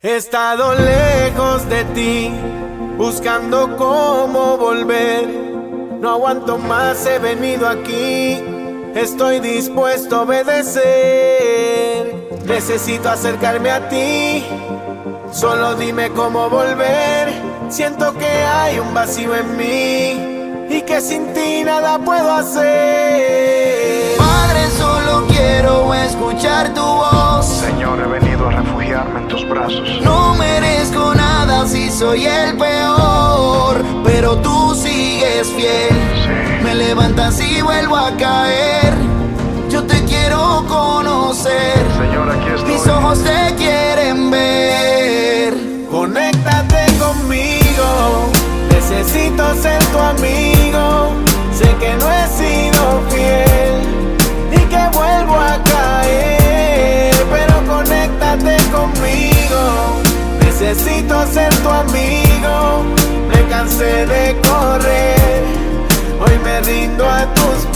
He estado lejos de ti, buscando cómo volver. No aguanto más, he venido aquí, estoy dispuesto a obedecer. Necesito acercarme a ti, solo dime cómo volver. Siento que hay un vacío en mí y que sin ti nada puedo hacer. Padre, solo quiero escuchar tu voz. Señor, he venido a refugiarme en tus brazos. No merezco nada si soy el peor, pero tú sigues fiel. Sí. Me levantas y vuelvo a caer. Yo te quiero conocer. Señor, aquí estoy. Mis ojos te quieren ver. Conéctate conmigo, necesito ser tu amigo. Sé que no he sido fiel y que vuelvo a caer, pero conéctate conmigo. Necesito ser tu amigo. Me cansé de correr, hoy me rindo a tus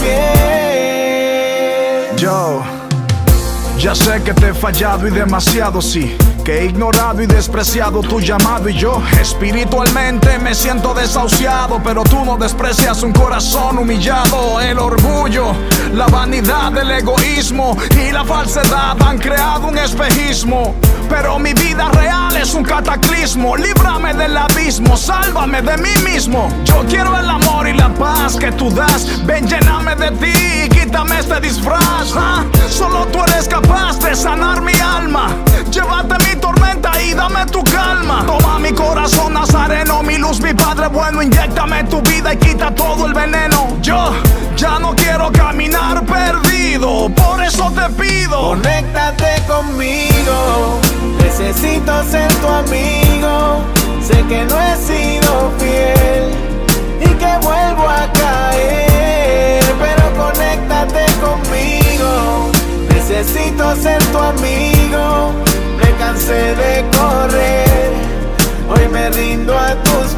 pies. Yo ya sé que te he fallado y demasiado, sí, que he ignorado y despreciado tu llamado. Y yo espiritualmente me siento desahuciado, pero tú no desprecias un corazón humillado. El orgullo, la vanidad, el egoísmo y la falsedad han creado un espejismo, pero mi vida real es un cataclismo. Líbrame del abismo, sálvame de mí mismo. Yo quiero el amor y la paz que tú das. Ven, lléname de ti y quítame este disfraz. Solo tú eres capaz de sanar mi alma. Llévate mi tormenta y dame tu calma. Toma mi corazón nazareno, mi luz, mi Padre bueno. Inyéctame tu vida y quita todo el veneno. Yo ya no quiero caminar perdido, por eso te pido. Conéctate conmigo, necesito ser tu amigo. Sé que no he sido fiel y que vuelvo a caer, pero conéctate conmigo. Necesito ser tu amigo. Me cansé de correr, hoy me rindo a tus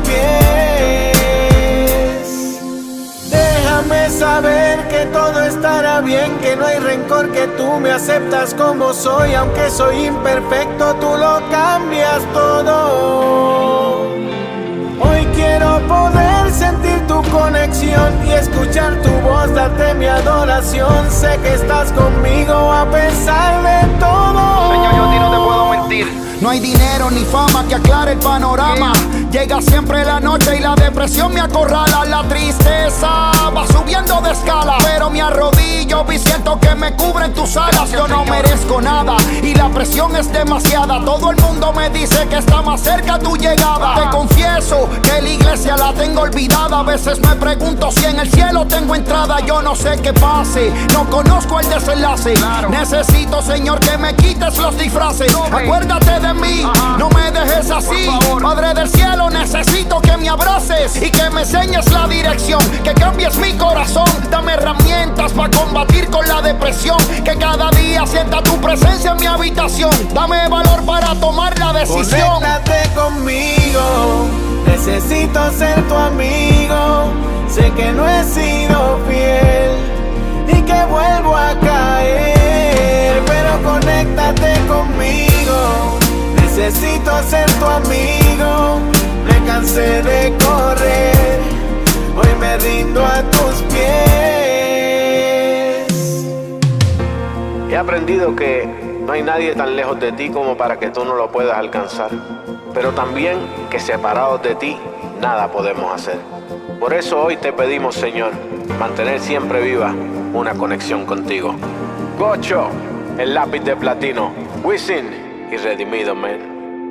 pies. Déjame saber que todo estará bien, que no hay rencor, que tú me aceptas como soy. Aunque soy imperfecto, tú lo cambias todo. Hoy quiero poder sentir tu conexión y escuchar tu voz, darte mi adoración. Sé que estás conmigo a pesar de todo. Señor, yo a ti no te puedo mentir. No hay dinero ni fama que aclare el panorama. Llega siempre la noche y la depresión me acorrala. La tristeza va subiendo de escala, pero me arrodillo y siento que me cubren tus alas. Yo no merezco nada y la presión es demasiada. Todo el mundo me dice que está más cerca tu llegada. Te confieso que la iglesia la tengo olvidada. A veces me pregunto si en el cielo tengo entrada. Yo no sé qué pase, no conozco el desenlace. Necesito, Señor, que me quites los disfraces. Acuérdate de mí, no me dejes así. Padre del cielo, necesito que me abraces y que me enseñes la dirección, que cambies mi corazón. Dame herramientas para combatir con la depresión, que cada día sienta tu presencia en mi habitación. Dame valor para tomar la decisión. Conéctate conmigo, necesito ser tu amigo. Sé que no he sido fiel y que vuelvo a caer, pero conéctate conmigo. Necesito ser tu amigo. Me cansé de correr, hoy me rindo a tus pies. He aprendido que no hay nadie tan lejos de ti como para que tú no lo puedas alcanzar, pero también que separados de ti nada podemos hacer. Por eso hoy te pedimos, Señor, mantener siempre viva una conexión contigo. Gocho, el lápiz de platino, Wisin y Redimido, man.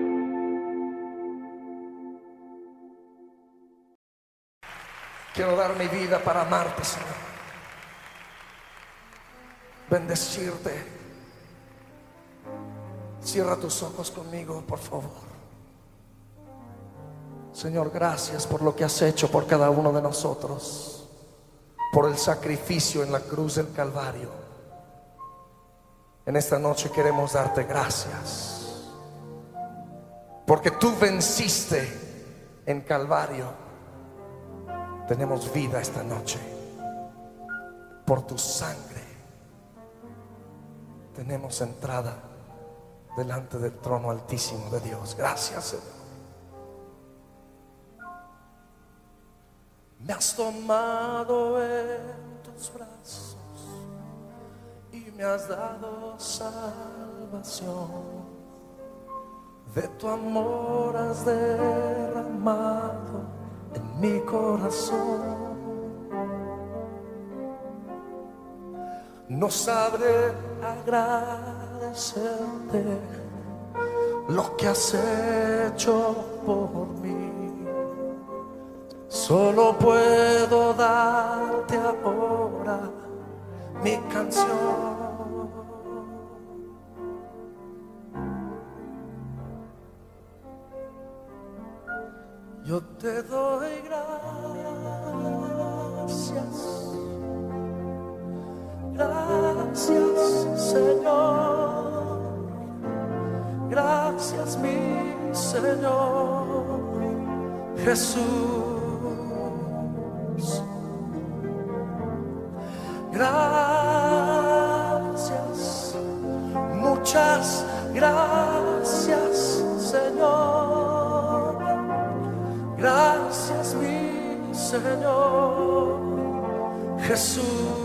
Quiero dar mi vida para amarte, Señor. Bendecirte. Cierra tus ojos conmigo, por favor. Señor, gracias por lo que has hecho por cada uno de nosotros, por el sacrificio en la cruz del Calvario. En esta noche queremos darte gracias, porque tú venciste en Calvario. Tenemos vida esta noche. Por tu sangre tenemos entrada delante del trono altísimo de Dios. Gracias, Señor. Me has tomado en tus brazos y me has dado salvación. De tu amor has derramado en mi corazón. No sabré agradecerte lo que has hecho por mí. Solo puedo darte ahora mi canción. Yo te doy gracias. Gracias, Señor. Gracias, mi Señor Jesús. Gracias, muchas gracias, Señor. Gracias, mi Señor Jesús.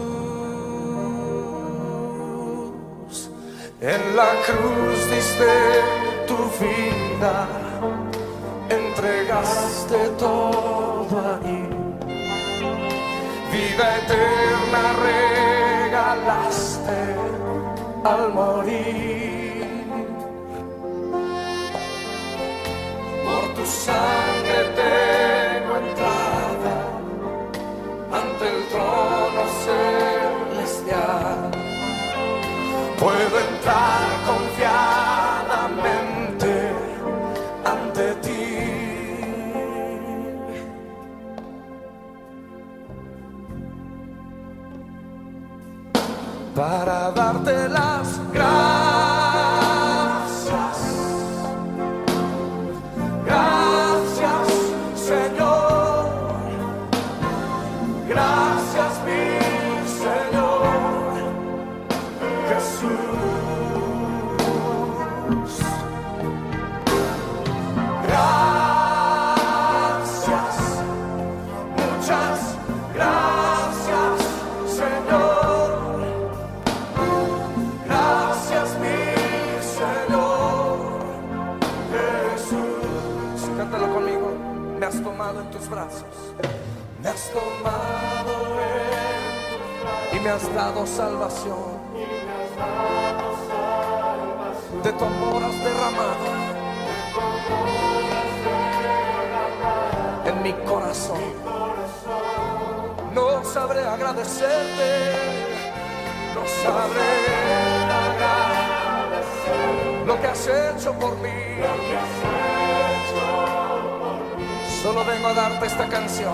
En la cruz diste tu vida, entregaste todo ahí. Vida eterna regalaste al morir. Por tu sangre tengo entrada ante el trono celestial. Puedo entrar confiadamente ante ti. Para darte las gracias. Gracias, Señor. Gracias, mi Señor Jesús. Gracias, muchas gracias, Señor. Gracias, mi Señor Jesús. Cántalo conmigo. Me has tomado en tus brazos. Me has tomado en tus brazos y me has dado salvación. De tu amor has derramado en mi corazón. No sabré agradecerte, no sabré agradecer lo que has hecho por mí. Solo vengo a darte esta canción.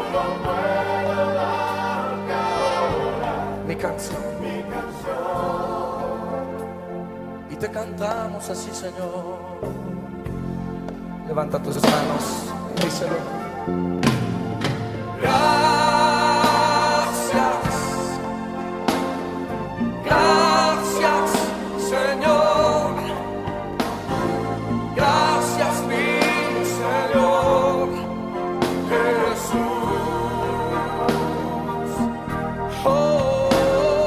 Mi canción. Y te cantamos así, Señor. Levanta tus manos y díselo. Gracias, gracias, Señor. Gracias, mi Señor Jesús. Oh,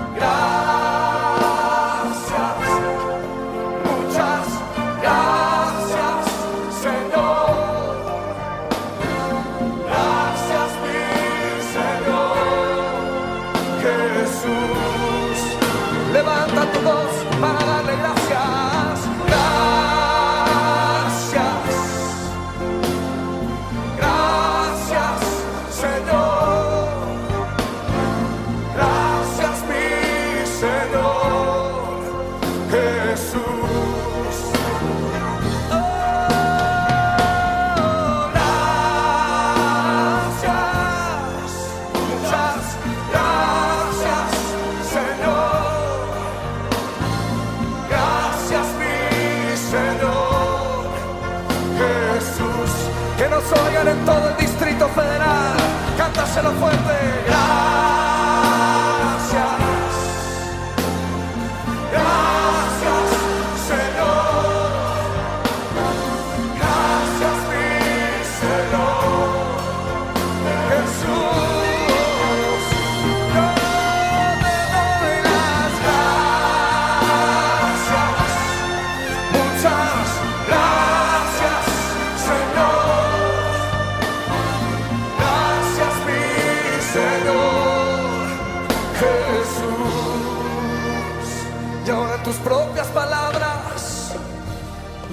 gracias, muchas gracias, Señor. Gracias, mi Señor Jesús. Levanta tu voz para darle gracias. Gracias, gracias, Señor. Gracias, mi Señor Jesús. Oh, gracias, muchas gracias, Señor. Gracias, mi Señor Jesús. Que nos oigan en todo el Distrito Federal. Cántaselo fuerte. Gracias, gracias, Señor.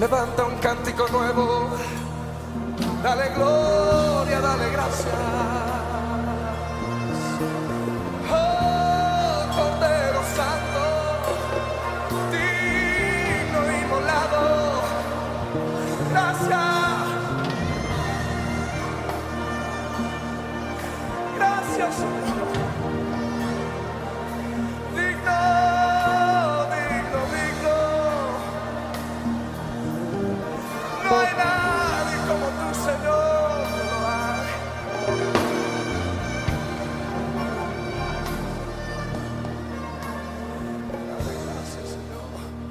Levanta un cántico nuevo. Dale gloria, dale gracias. Oh, Cordero Santo, digno inmolado. Gracias. Gracias, Señor. Digno, digno, digno. No hay nadie como tú, Señor. No lo hay. Dale gracias, Señor.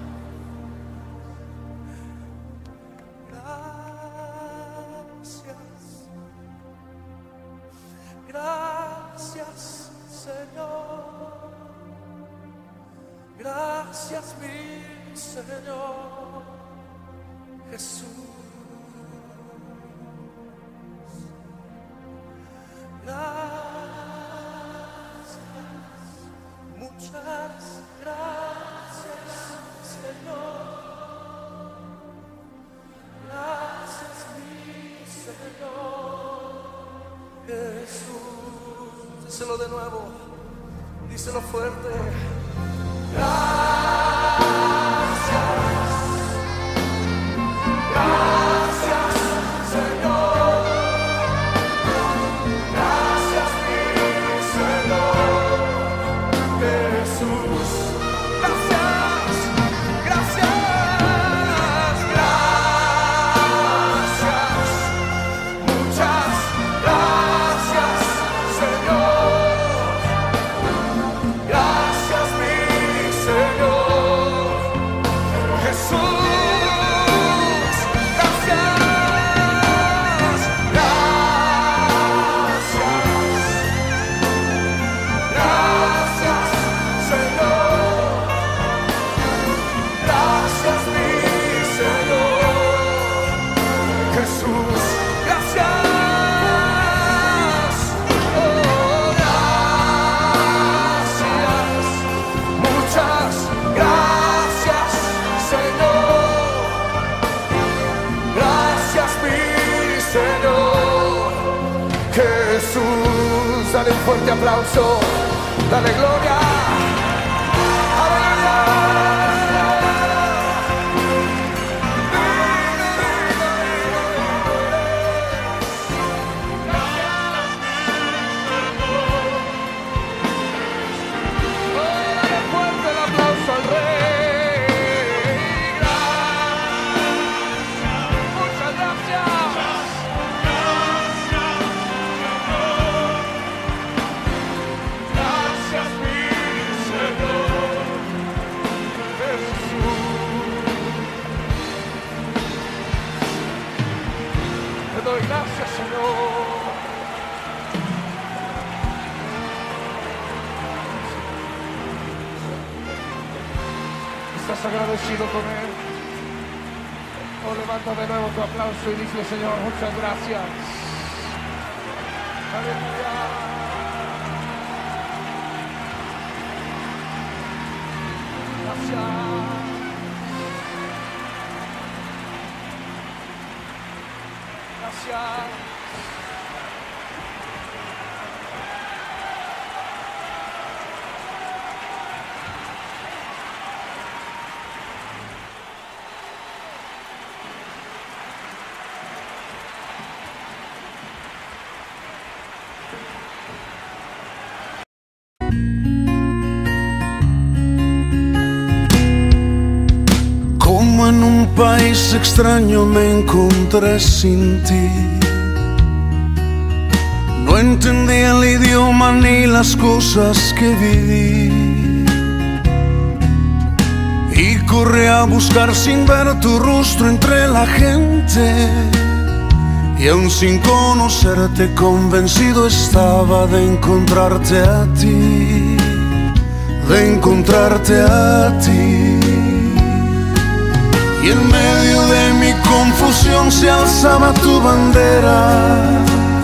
Gracias, Señor. Gracias, mi Señor Jesús. Gracias, muchas gracias, Señor. Gracias, mi Señor Jesús. Díselo de nuevo, díselo fuerte. Gracias, gracias, Señor. Gracias, mi Señor Jesús. Gracias, gracias, gracias. Muchas gracias, Señor. Gracias, mi Señor Jesús. Gracias, gracias, gracias, Señor. Gracias, mi Señor Jesús. Gracias, oh, gracias, muchas gracias, Señor. Gracias, mi Señor Jesús. Dale un fuerte aplauso, dale gloria. Te doy gracias, Señor. ¿Estás agradecido con Él? O levanta de nuevo tu aplauso y dile, Señor, muchas gracias. Aleluya. Gracias. Gracias. Como en un país extraño me encontré sin ti. No entendía el idioma ni las cosas que viví. Y corrí a buscar sin ver tu rostro entre la gente. Y aún sin conocerte convencido estaba de encontrarte a ti. De encontrarte a ti. Y en medio de mi confusión se alzaba tu bandera.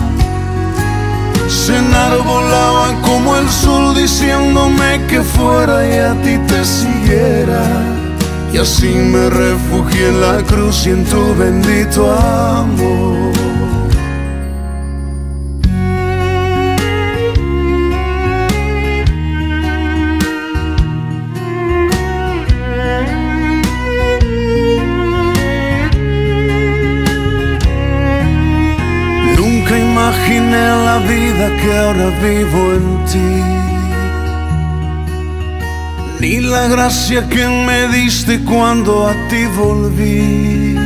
Se enarbolaba como el sol diciéndome que fuera y a ti te siguiera. y así me refugié en la cruz y en tu bendito amor. Nunca imaginé la vida que ahora vivo en ti, ni la gracia que me diste cuando a ti volví.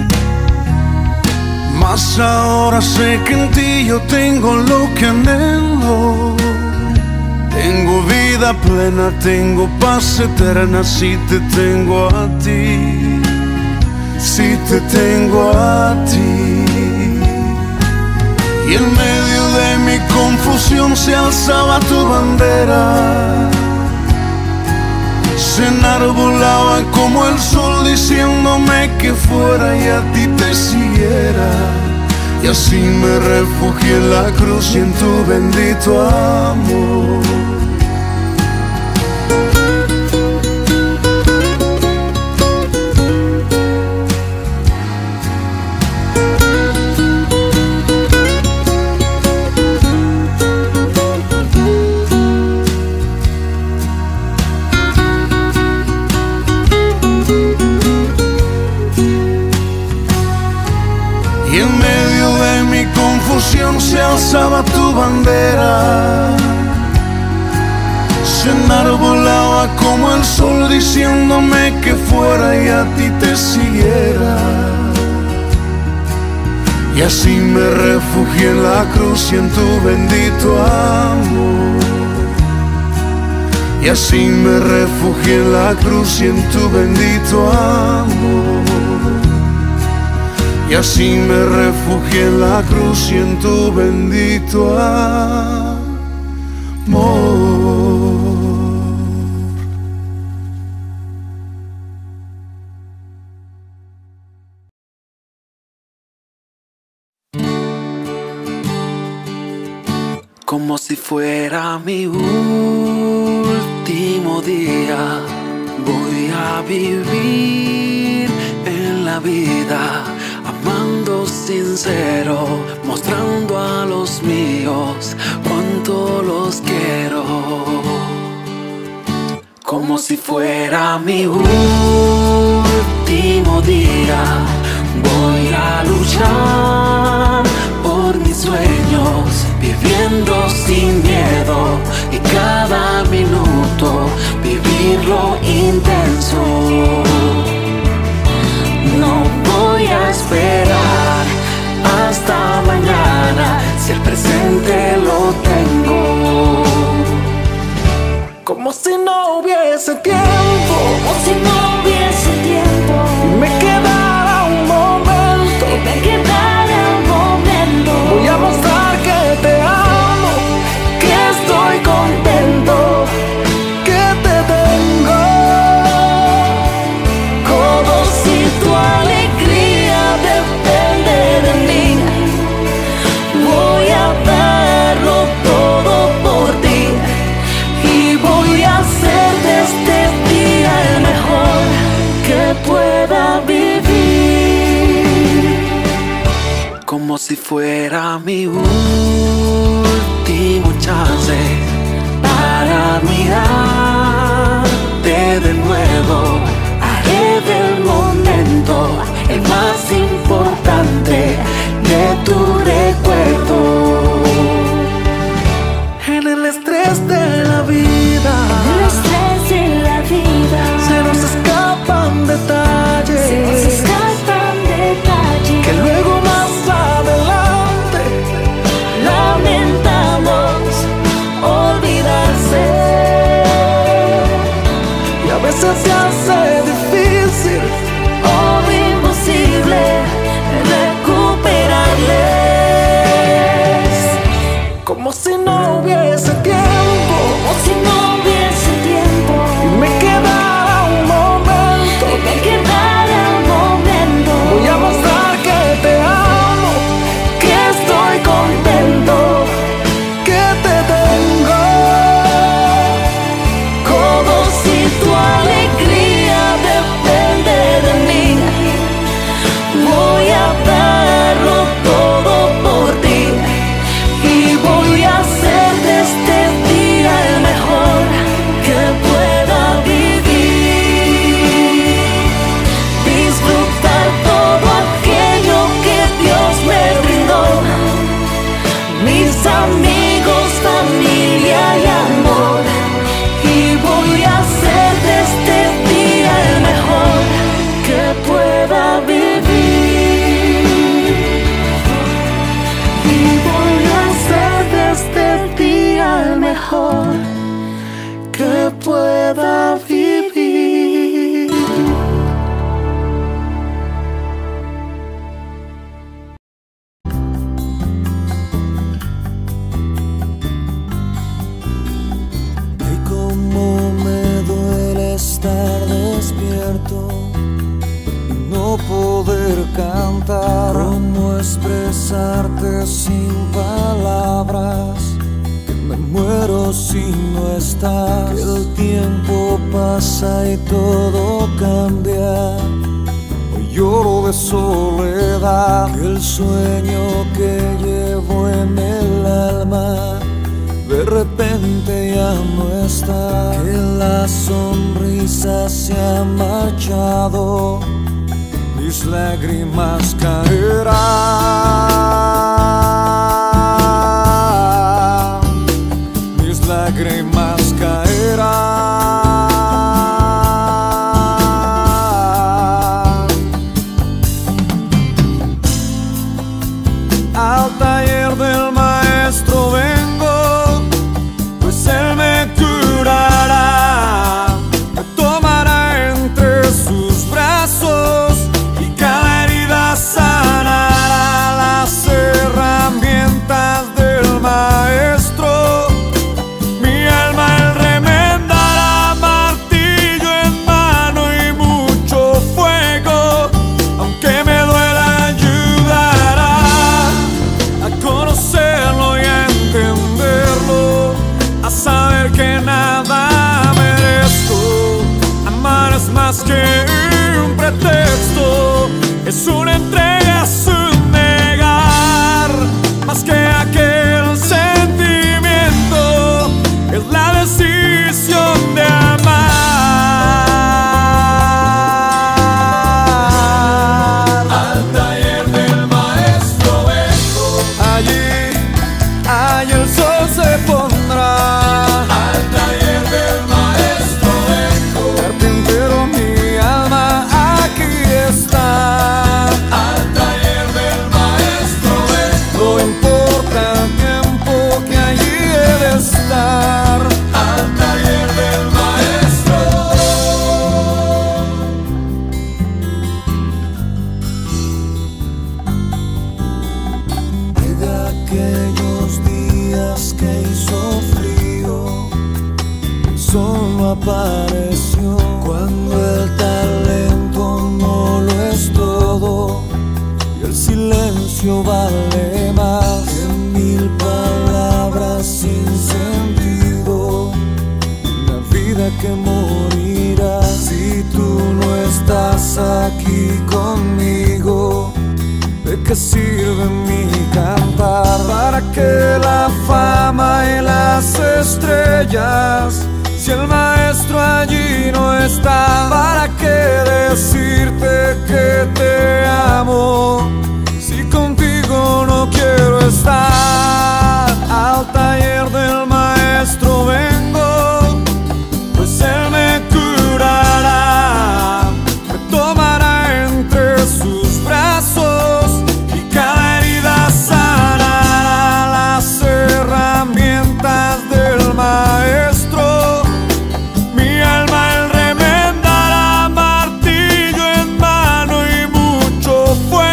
Mas ahora sé que en ti yo tengo lo que anhelo. Tengo vida plena, tengo paz eterna si te tengo a ti, si te tengo a ti. Y en medio de mi confusión se alzaba tu bandera, se enarbolaba como el sol diciéndome que fuera y a ti te siguiera. Y así me refugié en la cruz y en tu bendito amor. Se alzaba tu bandera, se enarbolaba como el sol diciéndome que fuera y a ti te siguiera. Y así me refugié en la cruz y en tu bendito amor. Y así me refugié en la cruz y en tu bendito amor. Y así me refugié en la cruz y en tu bendito amor. Como si fuera mi último día, voy a vivir en la vida, amando sincero, mostrando a los míos cuánto los quiero. Como si fuera mi último día, voy a luchar por mis sueños, viviendo sin miedo y cada minuto vivirlo intenso. No voy a esperar hasta mañana si el presente lo tengo. Como si no hubiese tiempo, como si no hubiese tiempo. Me quedara un momento, me quedara un momento. Voy a mostrar que te amo, que estoy contento, que te tengo. Como si tu alegría depende de mí, voy a darlo todo por ti y voy a hacer de este día el mejor que pueda vivir. Como si fuera mi último chance para mirarte de nuevo. Haré del momento el más importante de tu recuerdo. En el estrés de la vida, en el estrés de la vida, se nos escapan detalles, se nos escapan detalles que luego más adelante lamentamos olvidarse. Y a veces se hace difícil o imposible mejor que pueda vivir. Y cómo me duele estar despierto y no poder cantar. Cómo expresarte sin palabras, que me muero si no estás. Que el tiempo pasa y todo cambia. Hoy lloro de soledad. Que el sueño que llevo en el alma de repente ya no está. Que la sonrisa se ha marchado, mis lágrimas caerán, mis lágrimas caerán. Al taller del maestro vengo, pues él me curará, me tomará entre sus brazos y cada herida sanará. Las herramientas del maestro, mi alma él remendará, martillo en mano y mucho fuego, aunque me duela ayudará a conocerlo y a entenderlo, a saber que nada merezco. Amar es más que un pretexto, es una entrega, es un negar, más que aquel sentimiento, es la decisión de amar. Al taller del maestro vengo, allí el sol se pondrá. Al taller del maestro vengo, carpintero mi alma aquí está. Al taller del maestro vengo, no importa el tiempo que allí he de estar. Al taller del maestro. De aquellos días que hizo frío, el sol no apareció. Cuando el talento no lo es todo y el silencio vale más que mil palabras sin sentido, una vida que morirá. Si tú no estás aquí conmigo, ¿de qué sirve mi cantar? ¿Para qué la fama y las estrellas si el maestro allí no está? ¿Para qué decirte que te amo si contigo no quiero estar? Al taller del maestro vengo, pues él me curará, me tomará entre sus brazos y cada herida sanará. Las herramientas del maestro, mi alma él remendará, martillo en mano y mucho fuego.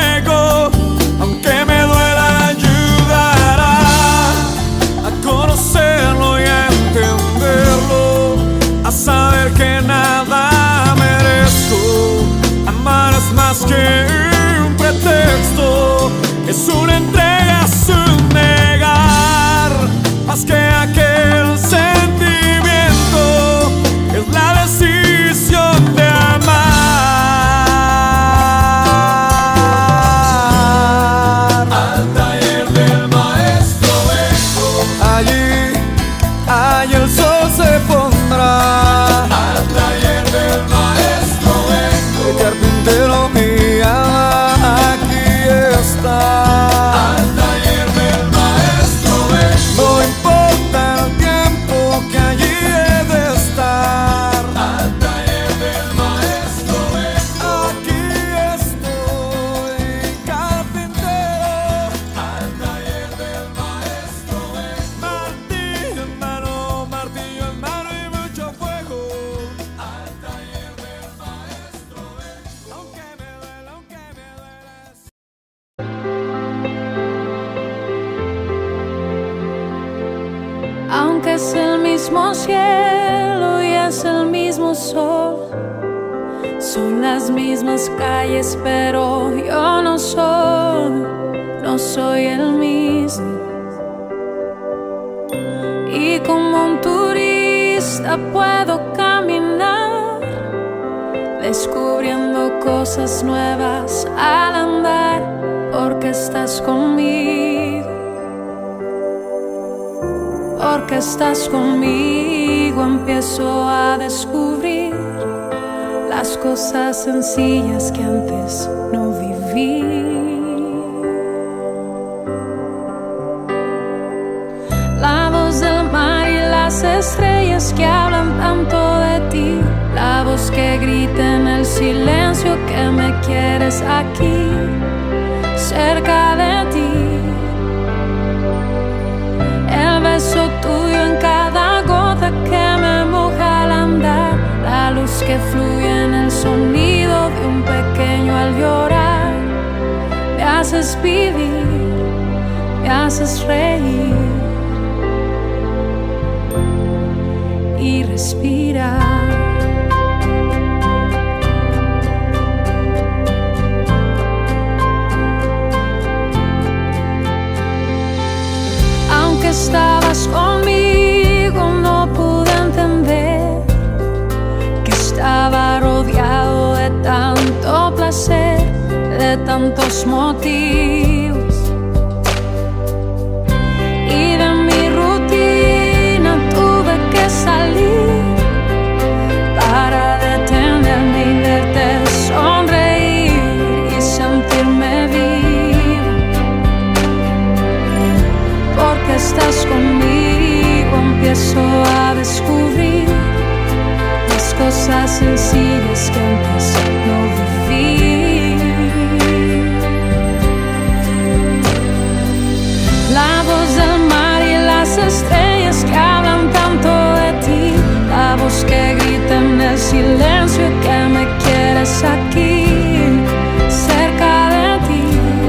Es el mismo cielo y es el mismo sol. Son las mismas calles, pero yo no soy el mismo. Y como un turista puedo caminar, descubriendo cosas nuevas al andar, porque estás conmigo. Porque estás conmigo, empiezo a descubrir las cosas sencillas que antes no viví. La voz del mar y las estrellas que hablan tanto de ti, la voz que grita en el silencio que me quieres aquí, cerca de ti. El beso tuyo en cada gota que me moja al andar, la luz que fluye en el sonido de un pequeño al llorar. Me haces vivir, me haces reír y respirar. Aunque estabas conmigo, no pude entender que estaba rodeado de tanto placer, de tantos motivos. Y de mi rutina tuve que salir para detenerme y verte sonreír y sentirme vivo. Porque estás conmigo, empiezo a descubrir las cosas sencillas que antes no viví. La voz del mar y las estrellas que hablan tanto de ti, la voz que grita en el silencio que me quieres aquí, cerca de ti.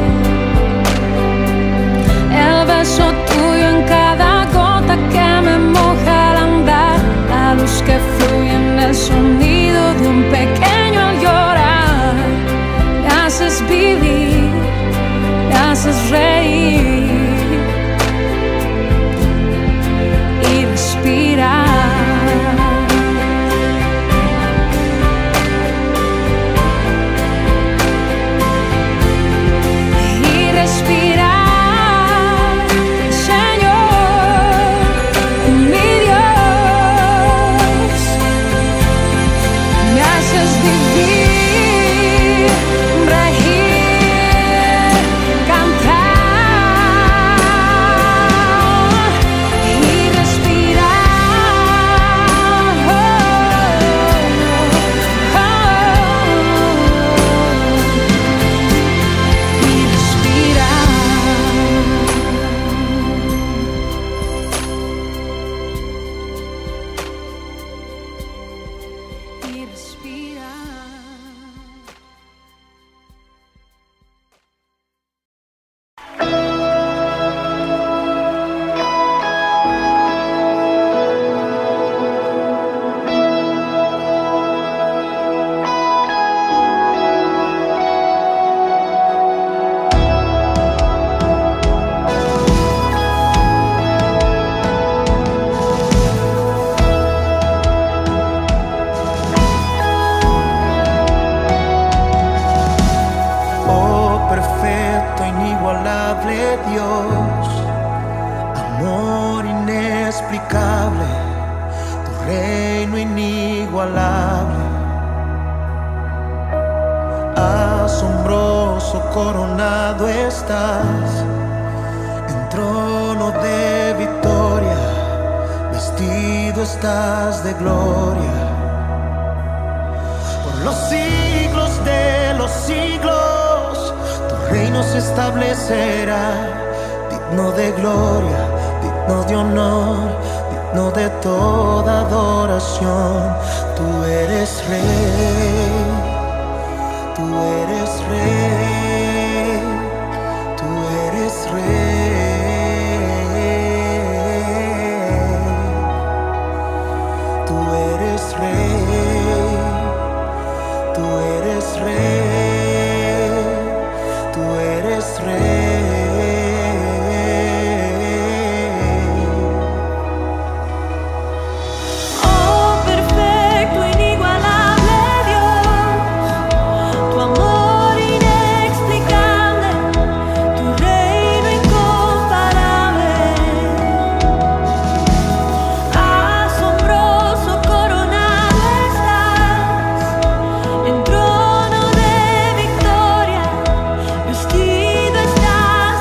El beso tuyo en cada gota que me moja al andar, la luz que fluye en el sonido de un pequeño al llorar. Me haces vivir, me haces reír y respirar. Y respirar. Dios, amor inexplicable, tu reino inigualable, asombroso coronado estás, en trono de victoria, vestido estás de gloria, por los siglos de los siglos, tu reino se establecerá. Digno de gloria, digno de honor, digno de toda adoración. Tú eres rey, tú eres rey, tú eres rey. eres rey. Oh, perfecto, inigualable Dios, tu amor inexplicable, tu reino incomparable, asombroso coronado estás, en trono de victoria, vestido estás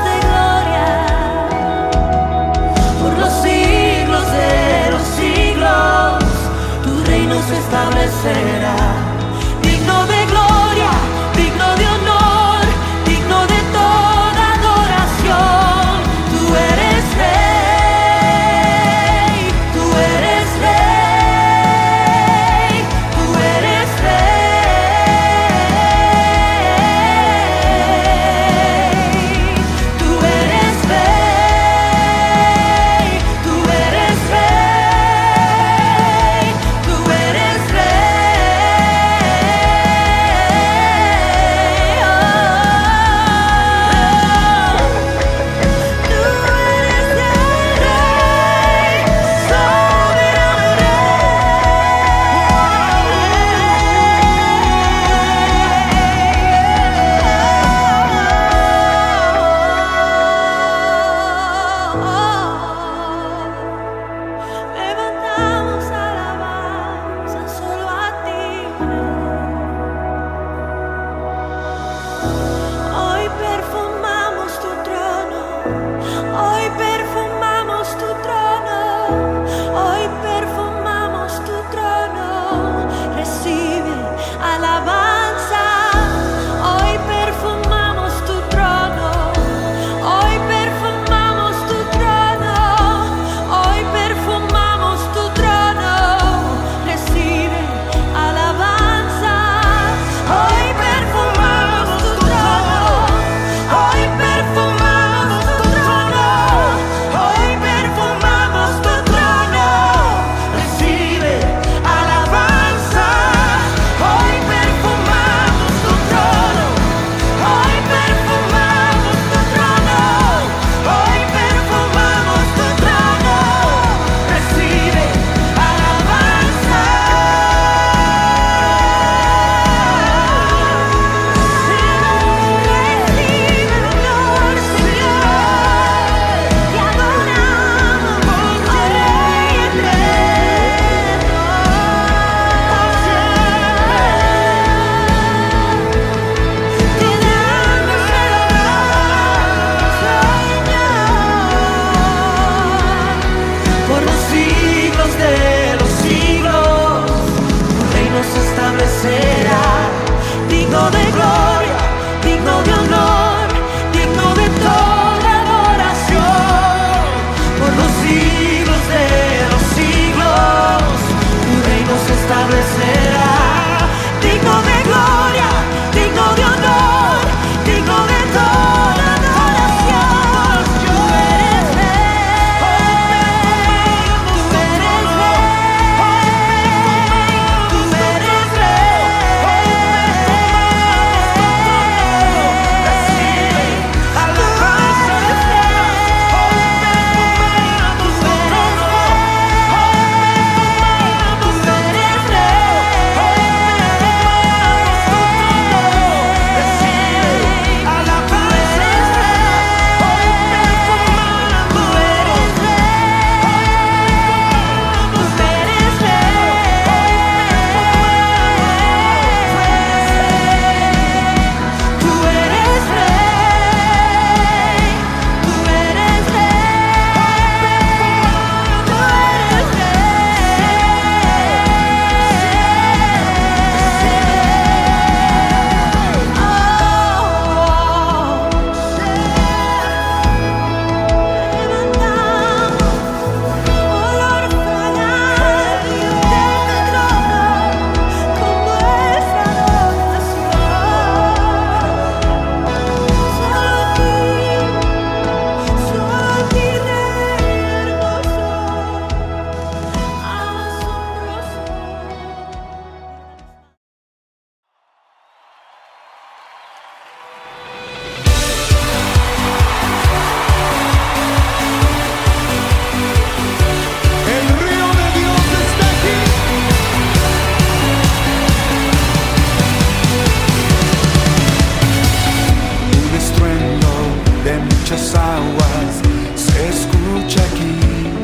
muchas aguas se escucha aquí.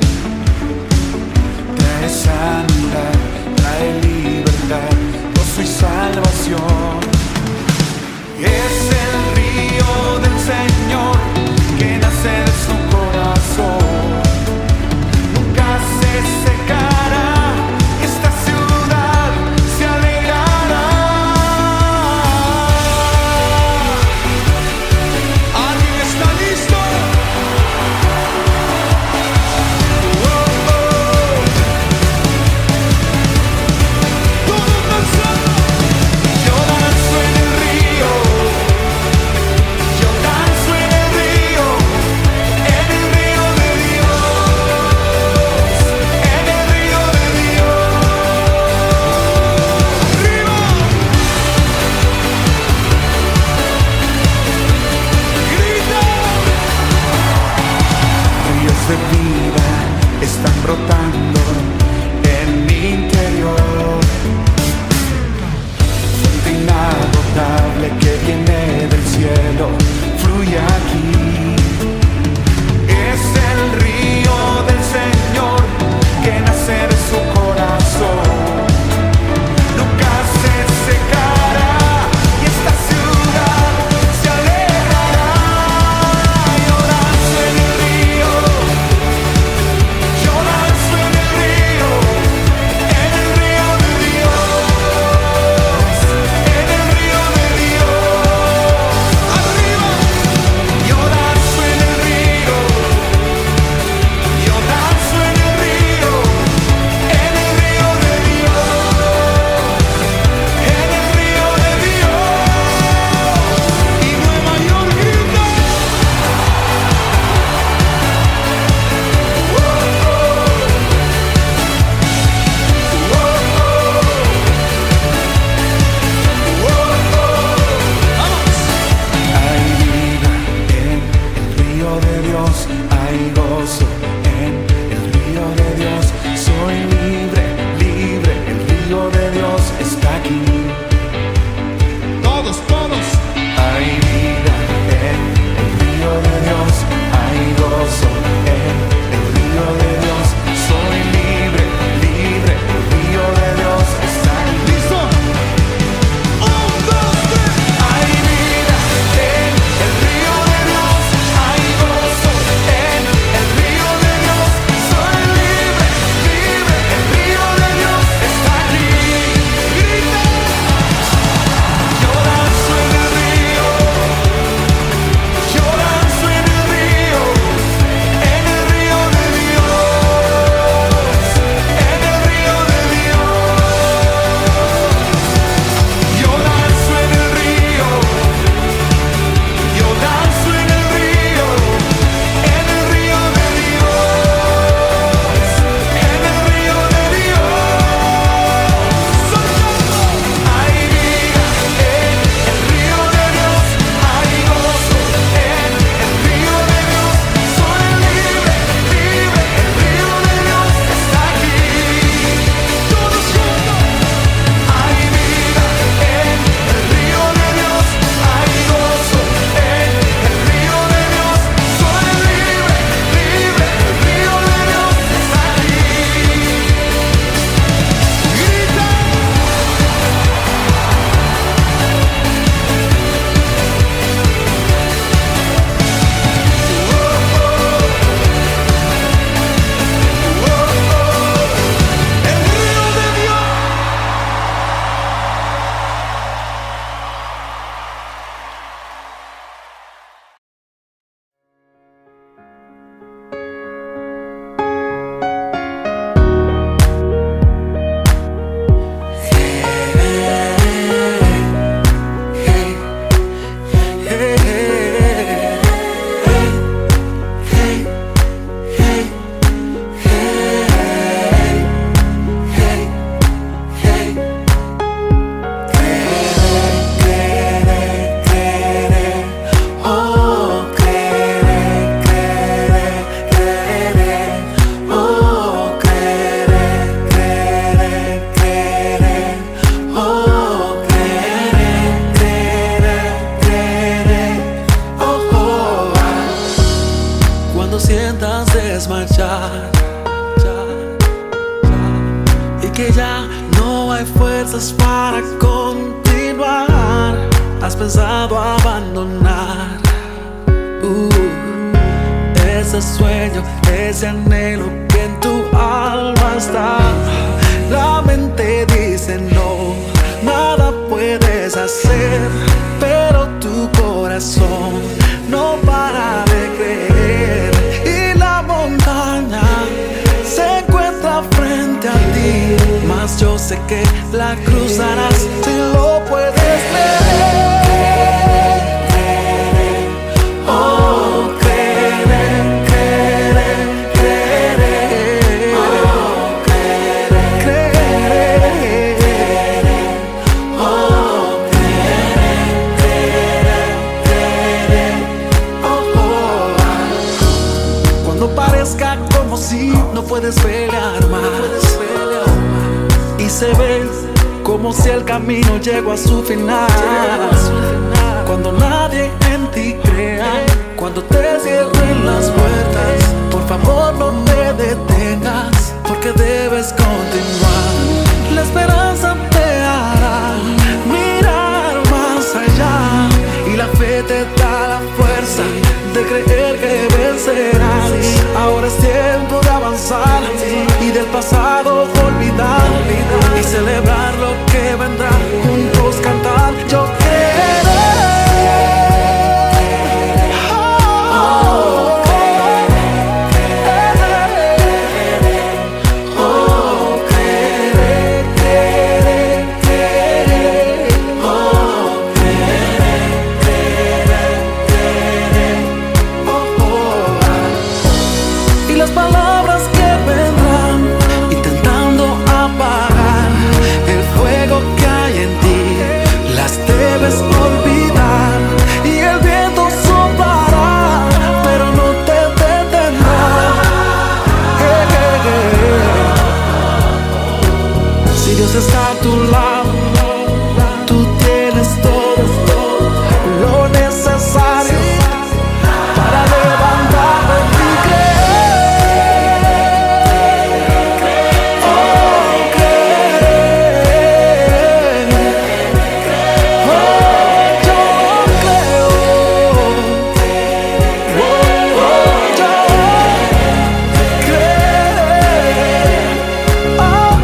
Trae sanidad, trae libertad, gozo y salvación. Es el río del Señor que nace de su corazón. Nunca se secará, esta ciudad se alegrará. ¿Alguien está listo? Todos danzando. Yo danzo en el río. Yo danzo en el río de Dios, en el río de Dios. ¡Arriba! ¡Grita! Ríos de vida están brotando en mi interior. Fuente inagotable que viene del cielo fluye aquí. Es el río del Señor que nace de su corazón. Nunca se secará y esta ciudad se alegrará. Yo danzo en el río. Yo danzo en el río de Dios, en el río de Dios. Arriba. Yo danzo en el río. Yo danzo en el río de Dios, en el río de Dios. Y Nueva York grita. Hay vida en el río de Dios, hay gozo en el río de Dios. Soy libre, libre, el río de Dios está aquí. Todos, todos. Hay vida en el río de Dios, hay gozo en el río de Dios. Soy libre, libre, el río de Dios está aquí. ¿Listo? Hay vida en el río de Dios, hay gozo en el río de sientas desmayar y que ya no hay fuerzas para continuar. Has pensado abandonar ese sueño, ese anhelo que en tu alma está. La mente dice no, nada puedes hacer, pero tu corazón no para de creer. Y la montaña se encuentra frente a ti, mas yo sé que la cruzarás si lo puedes creer. Oh, creer, creer, creer. Oh, creer, creer. Oh, creer, creer. Oh, oh. Cuando parezca como si no puedes pelear más y se ve como si el camino llegó a su final. Cuando nadie en ti crea, cuando te cierren las puertas, por favor no te detengas, porque debes continuar. La esperanza te hará mirar más allá, y la fe te da la fuerza de creer que vencerás. Ahora es tiempo de avanzar y del pasado olvidar y celebrar lo que vendrá. Juntos cantar, yo quiero. Está a tu lado, tú tienes todo lo necesario para levantarte y creer. Oh, creer. Oh, yo creo. Oh, yo creo. Oh.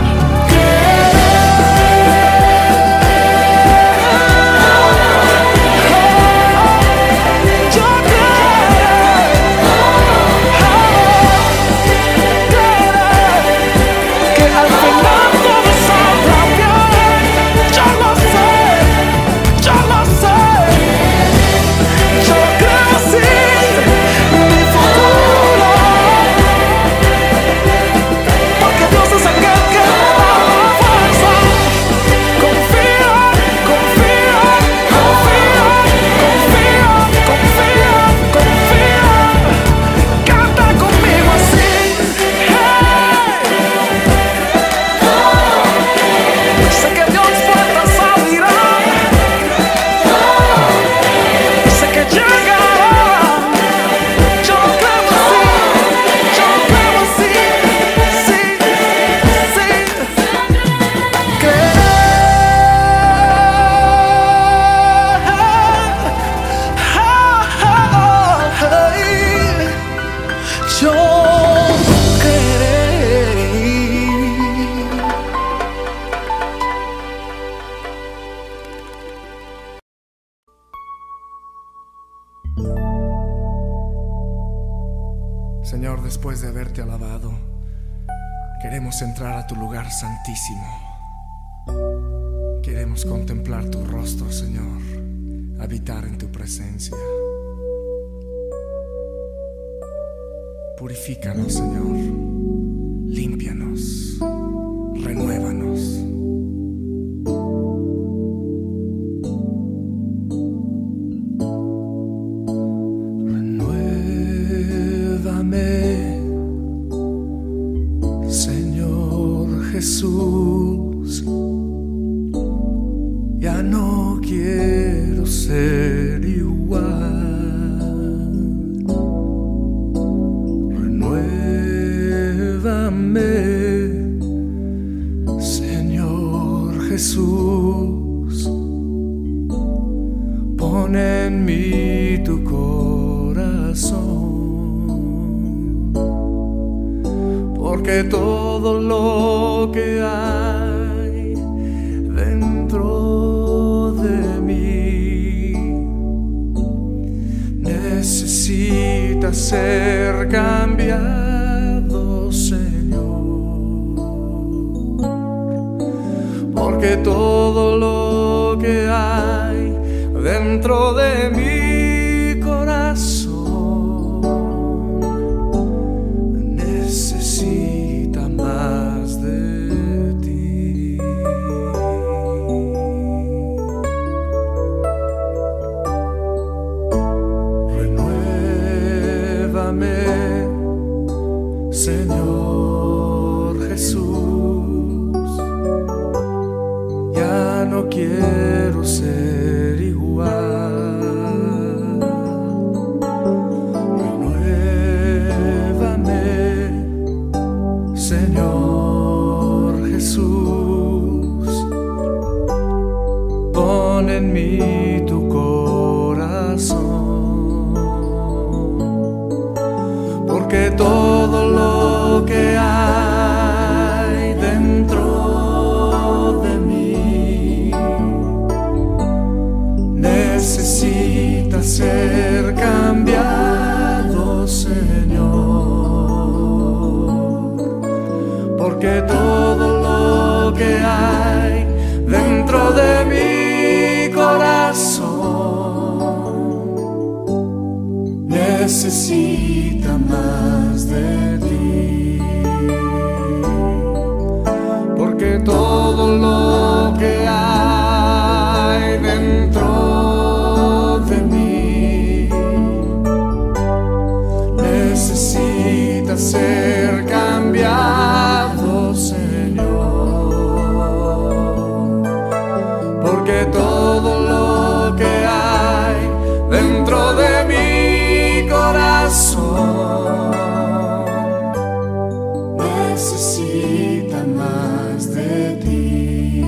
Señor, después de haberte alabado, queremos entrar a tu lugar santísimo. Queremos contemplar tu rostro, Señor, habitar en tu presencia. Purifícanos, Señor, límpianos, renuévanos. Señor Jesús, ya no quiero ser igual. porque todo lo que hay dentro de mí necesita ser cambiado, Señor, porque todo lo que hay dentro de mi corazón necesita más de ti. Renuévame, Señor Jesús, ya no quiero ser igual. Señor Jesús, pon en mí tu corazón, porque todo lo que hay dentro de mí necesita ser cambiado, Señor, porque todo lo que hay dentro de mi corazón necesita más de ti, porque todo lo que hay dentro de mí necesita ser cambiado, Señor, porque todo lo que hay dentro de mi corazón necesita más de ti,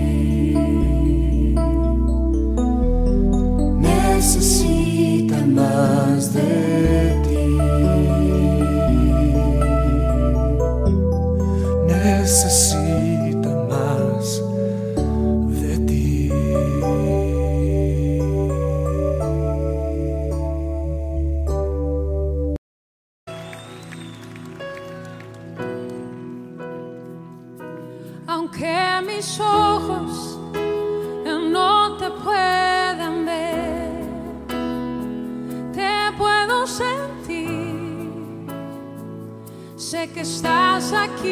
necesita más de ti, necesita más de ti. Aunque mis ojos no te puedan ver, te puedo sentir, sé que estás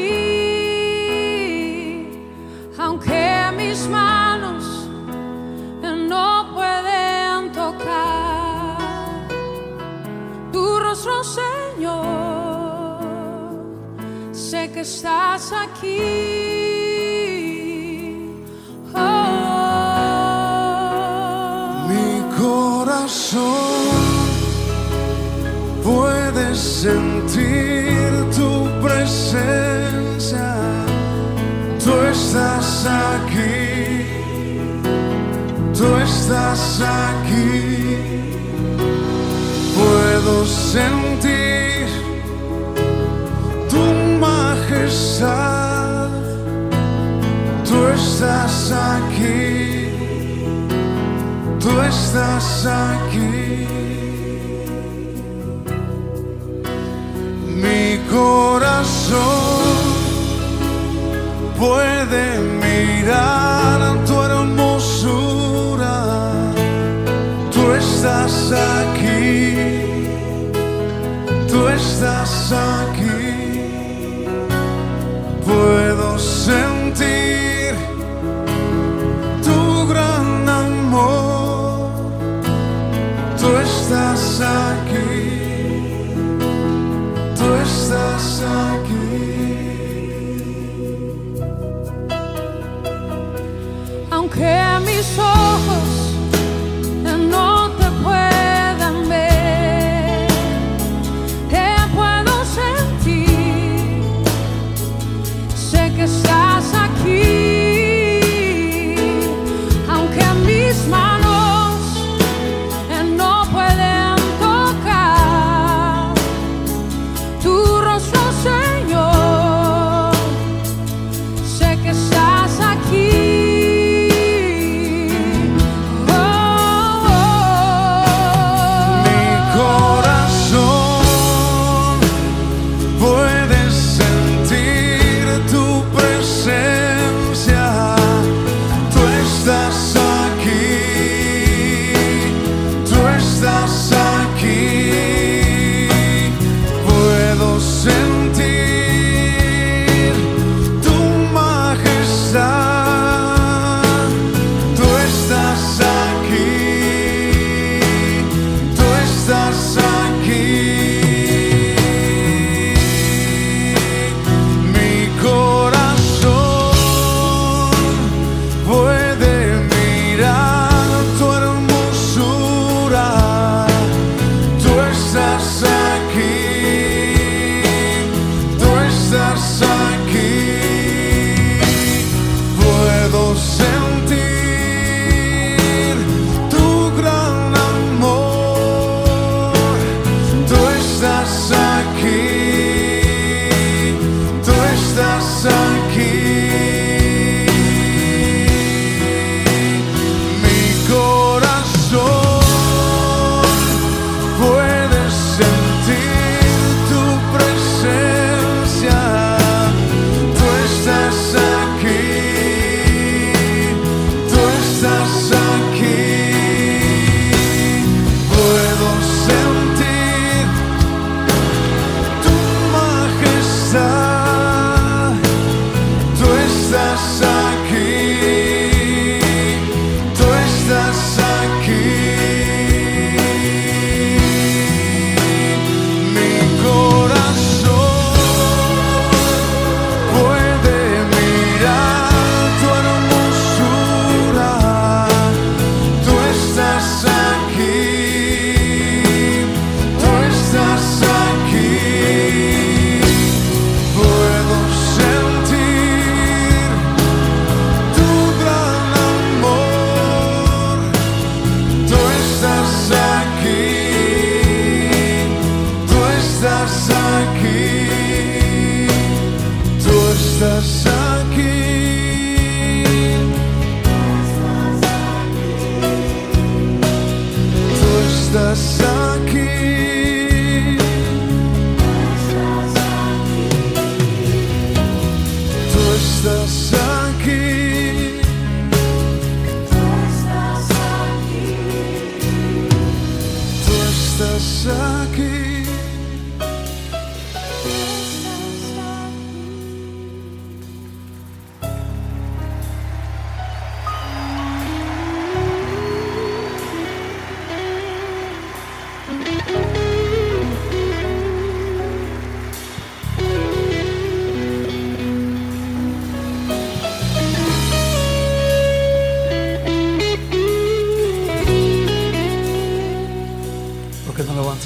aquí. Aunque mis manos no pueden tocar tu rostro, Señor, sé que estás aquí. Mi corazón puede sentir tu presencia. Tú estás aquí, tú estás aquí. Puedo sentir tu majestad. Tú estás aquí, tú estás aquí. Mi corazón puede mirar tu hermosura. Tú estás aquí, tú estás aquí. Puedo sentir tu gran amor. Tú estás aquí, tú estás aquí. Aunque mis ojos no te puedan ver, te puedo sentir, sé que estás aquí. Aunque mis manos no pueden tocar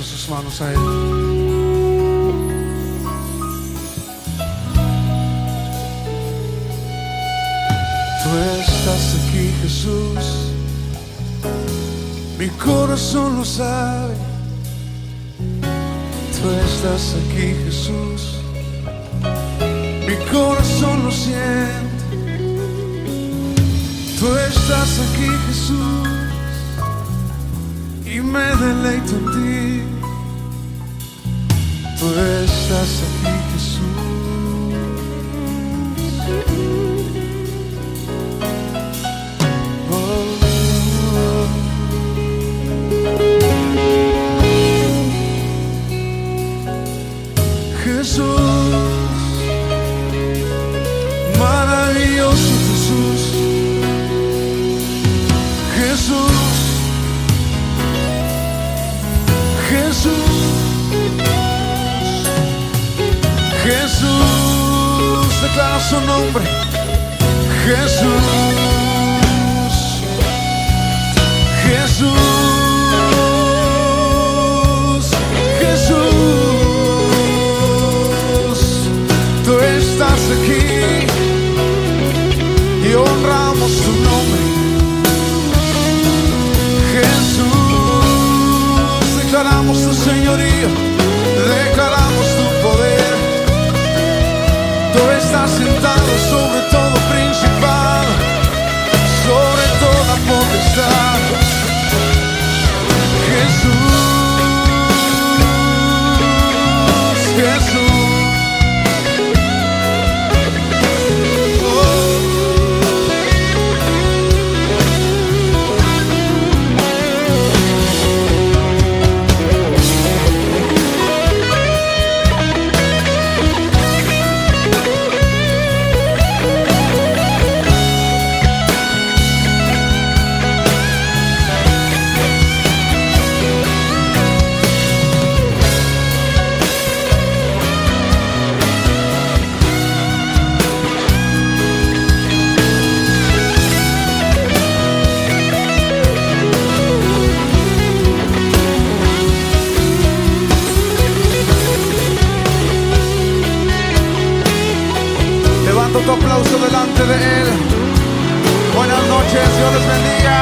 sus manos a Él. Tú estás aquí, Jesús. Mi corazón lo sabe. Tú estás aquí, Jesús. Mi corazón lo siente. Tú estás aquí, Jesús, y me deleito en ti. Tú estás aquí, Jesús. Oh, oh. Jesús, maravilloso Jesús. Jesús, Jesús, Jesús, declara su nombre. Jesús, Jesús, Jesús, tú estás aquí y honramos tu nombre. Jesús, declaramos tu señorío, declaramos tu poder. Tú estás sentado sobre todo principado, sobre toda potestad. Jesús, Jesús. Tu aplauso delante de Él. Buenas noches, Dios les bendiga.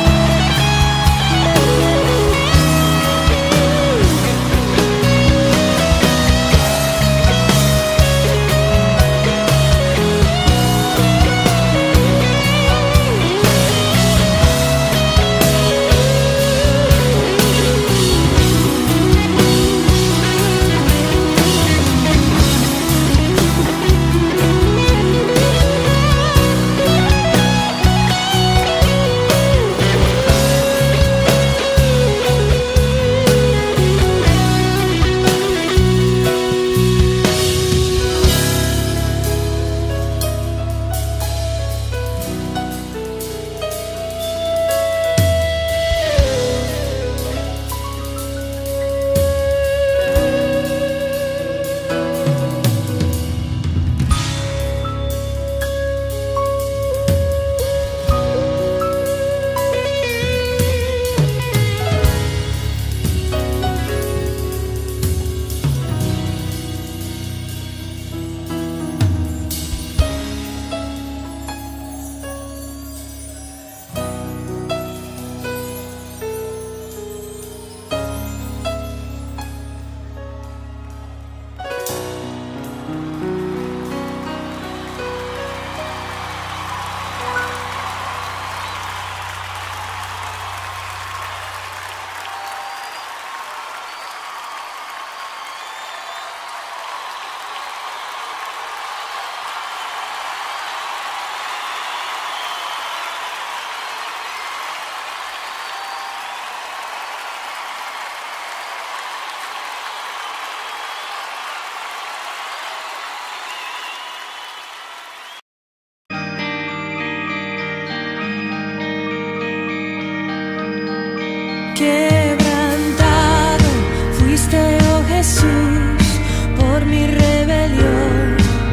Quebrantado fuiste, oh Jesús, por mi rebelión.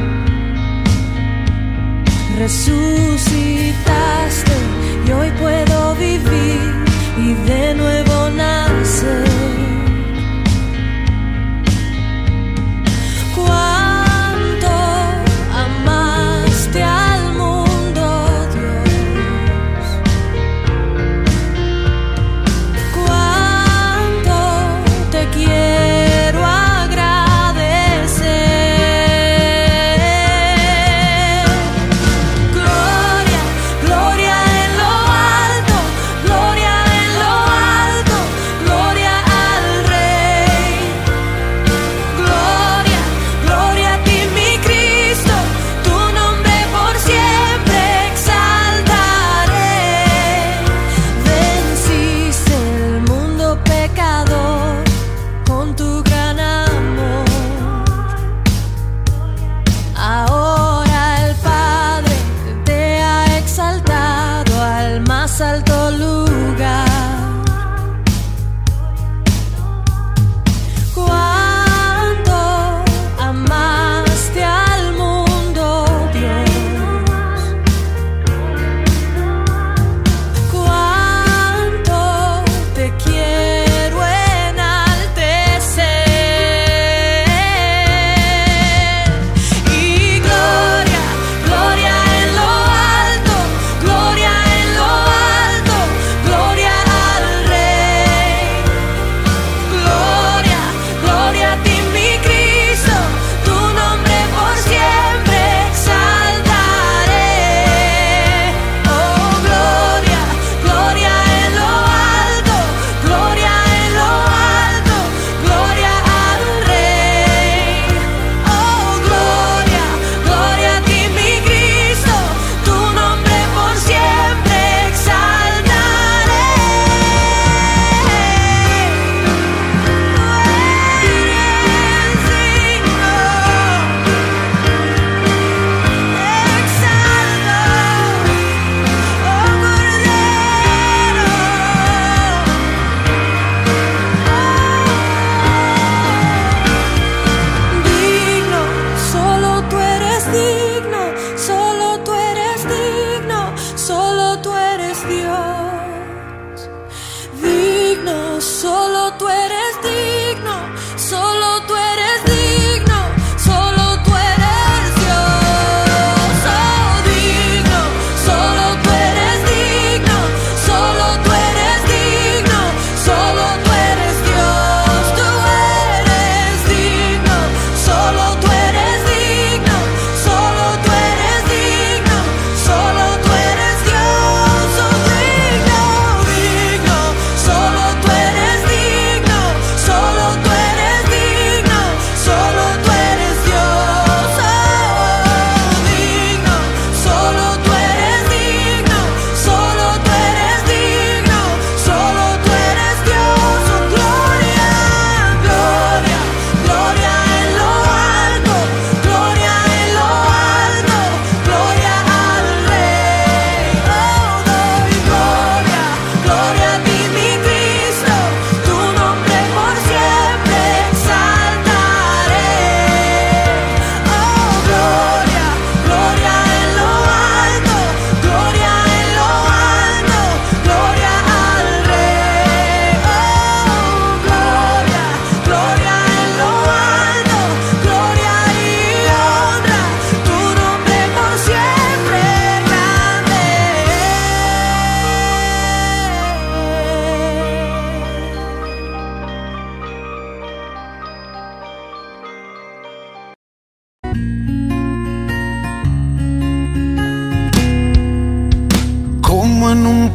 Resucitaste y hoy puedo vivir y de nuevo nacer.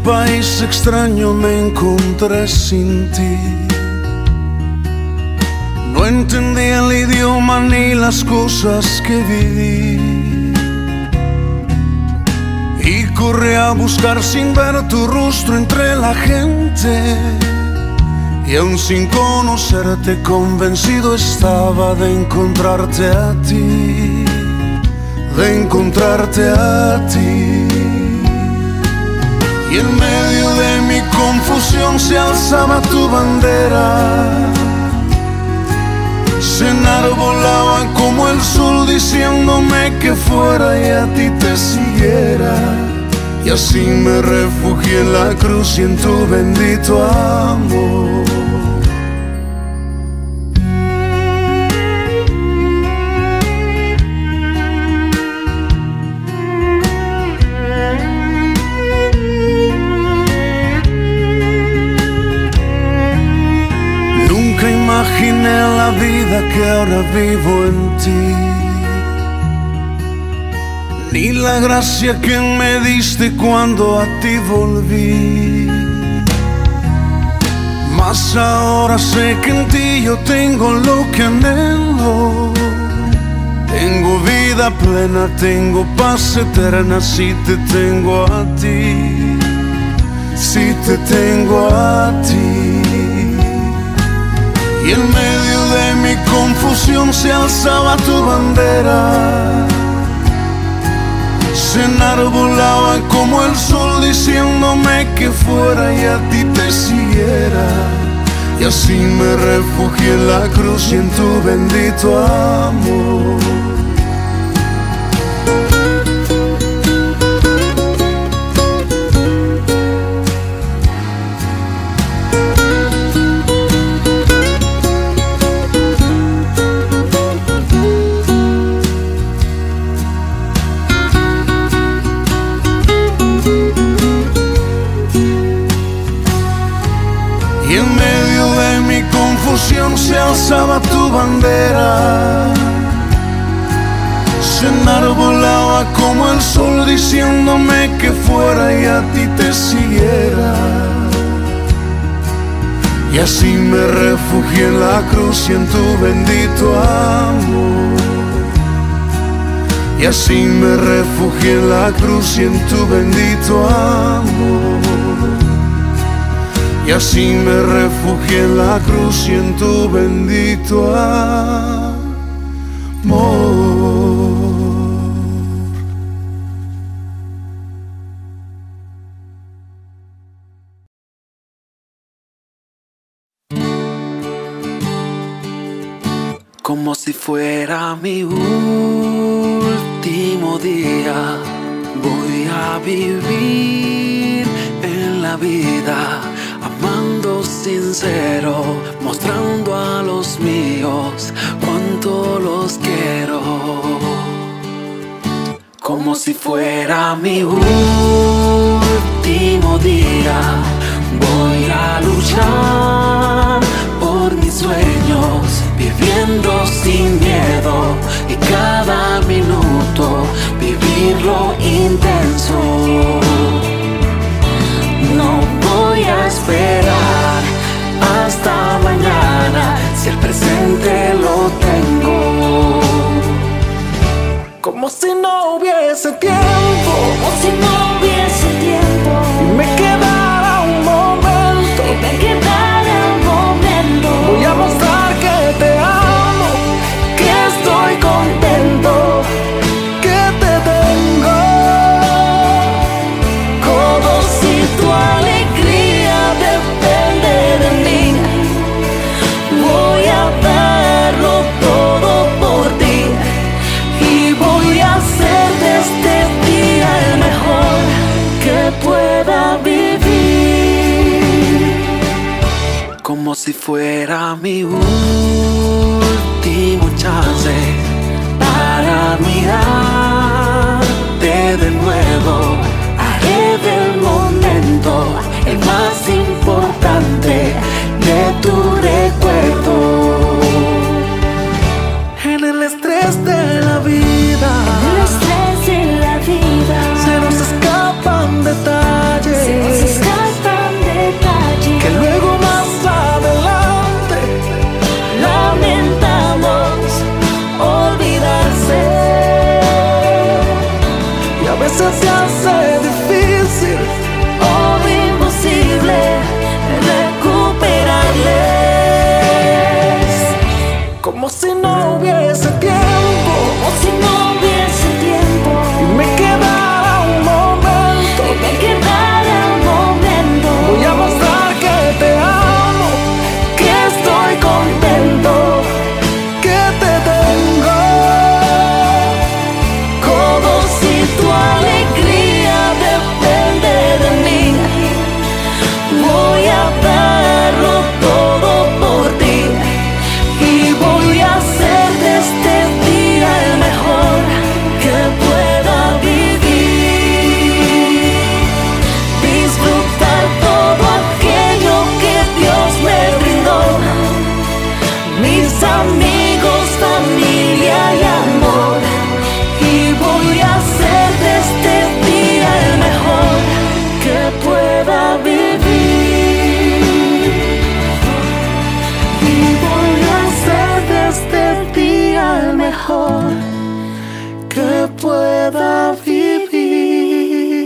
país extraño me encontré sin ti. No entendí el idioma ni las cosas que viví, y corrí a buscar sin ver tu rostro entre la gente. Y aún sin conocerte, convencido estaba de encontrarte a ti, de encontrarte a ti. Y en medio de mi confusión se alzaba tu bandera, se enarbolaba como el sol diciéndome que fuera y a ti te siguiera. Y así me refugié en la cruz y en tu bendito amor. Nunca imaginé la vida que ahora vivo en ti, ni la gracia que me diste cuando a ti volví. Mas ahora sé que en ti yo tengo lo que anhelo. Tengo vida plena, tengo paz eterna si te tengo a ti, si te tengo a ti. Y en medio de mi confusión se alzaba tu bandera, se enarbolaba como el sol diciéndome que fuera y a ti te siguiera. Y así me refugié en la cruz y en tu bendito amor. Y en medio de mi confusión se alzaba tu bandera, se enarbolaba como el sol diciéndome que fuera y a ti te siguiera. Y así me refugié en la cruz y en tu bendito amor. Y así me refugié en la cruz y en tu bendito amor. Y así me refugié en la cruz y en tu bendito amor. Como si fuera mi último día, voy a vivir en la vida, amando sincero, mostrando a los míos cuánto los quiero. Como si fuera mi último día, voy a luchar por mis sueños, viviendo sin miedo y cada minuto vivirlo intenso. No voy a esperar hasta mañana si el presente lo tengo. Como si no hubiese tiempo, como si no hubiese tiempo, me quedara un momento, me quedara un momento. voy a mostrar que te amo, que estoy contento, que te tengo. Como si tu alegría depende de mí, voy a darlo todo por ti y voy a hacer de este día el mejor que pueda vivir. Como si fuera mi último chance para mirarte de nuevo. Haré del momento el más importante de tu recuerdo. En el estrés de la vida, el estrés de la vida, se nos escapan detalles. como si no hubiese tiempo, como si no hubiese tiempo, y me quedara un momento, y me quedara un momento. voy a mostrar que te amo, que estoy contento, que te tengo. como si tu alegría depende de mí. Voy a darlo todo por ti y voy a hacer de este día el mejor que pueda vivir. Disfrutar todo aquello que Dios me brindó, mis amigos, familia y amor, y voy a hacer de este día el mejor que pueda vivir. Y voy a hacer de este día el mejor Que pueda vivir.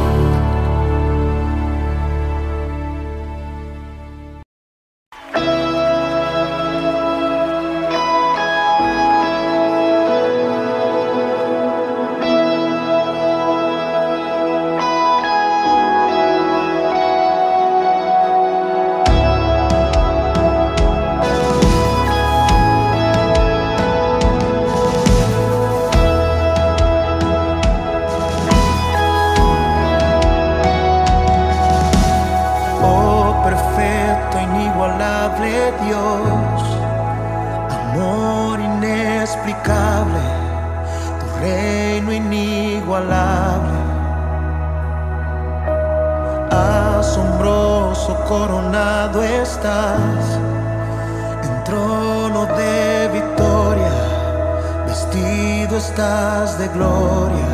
Oh, perfecto, inigualable Dios, amor inexplicable, tu reino inigualable, asombroso coronado estás, en trono de victoria, vestido estás de gloria,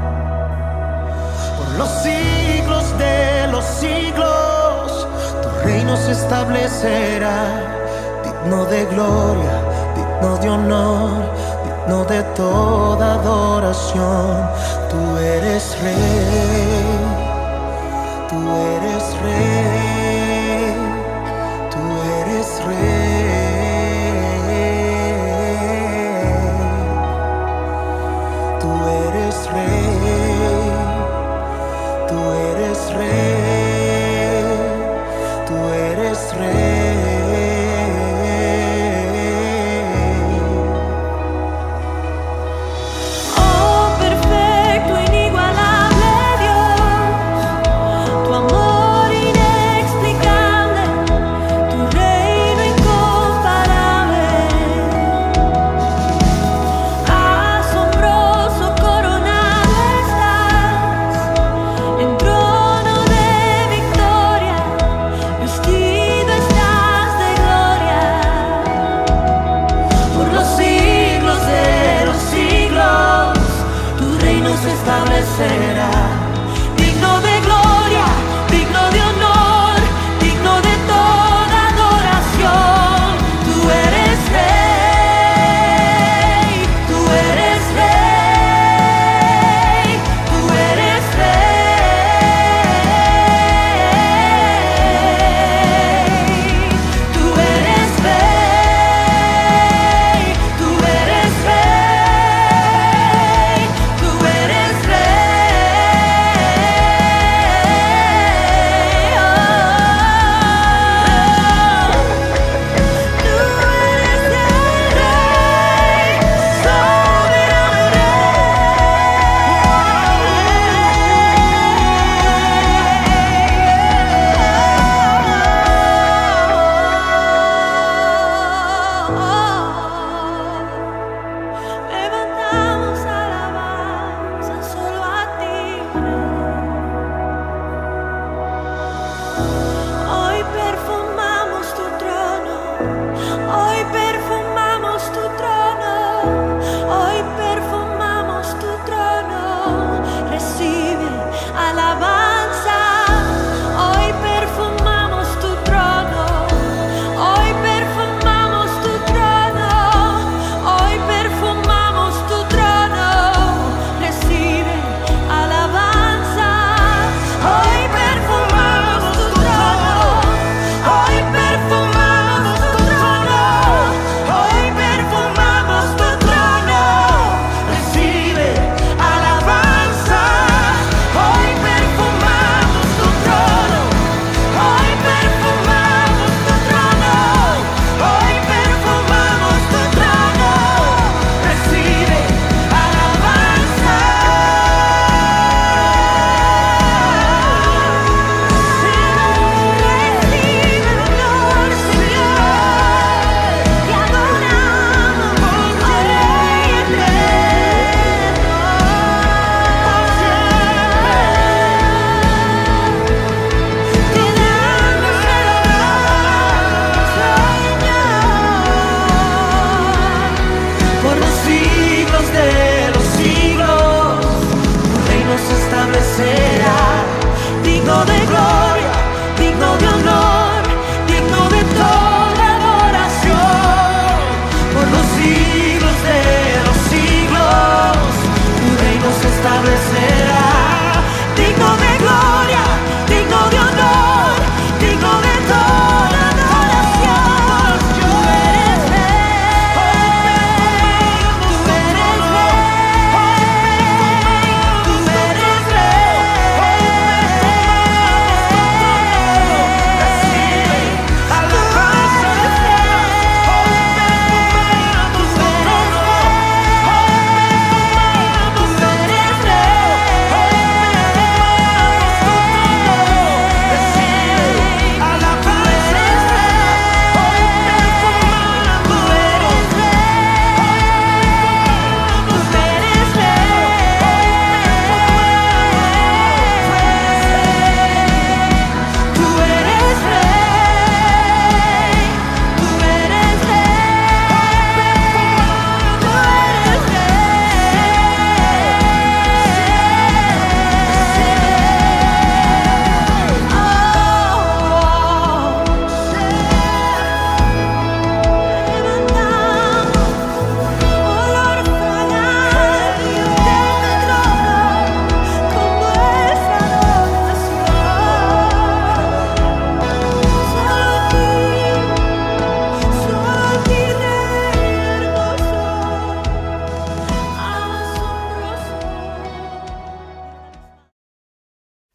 por los siglos de los siglos, tu reino se establecerá, digno de gloria, digno de honor, digno de toda adoración. Tú eres rey, tú eres rey, tú eres rey, tú eres rey, tú eres rey, tú eres rey. Oh, perfecto, inigualable Dios, tu amor inexplicable, tu reino incomparable, asombroso coronado estás, en trono de victoria, vestido estás de gloria, por los siglos de los siglos, tu reino se establecerá, digno de gloria, digno de honor, digno de toda adoración. Tú eres rey, tú eres rey, tú eres rey, tú eres rey, tú eres rey, tú eres rey.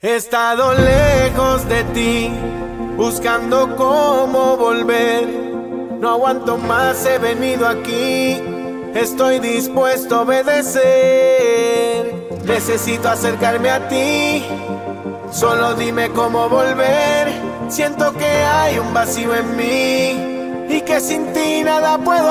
He estado lejos de ti, buscando cómo volver. No aguanto más, he venido aquí, estoy dispuesto a obedecer. Necesito acercarme a ti, solo dime cómo volver. Siento que hay un vacío en mí y que sin ti nada puedo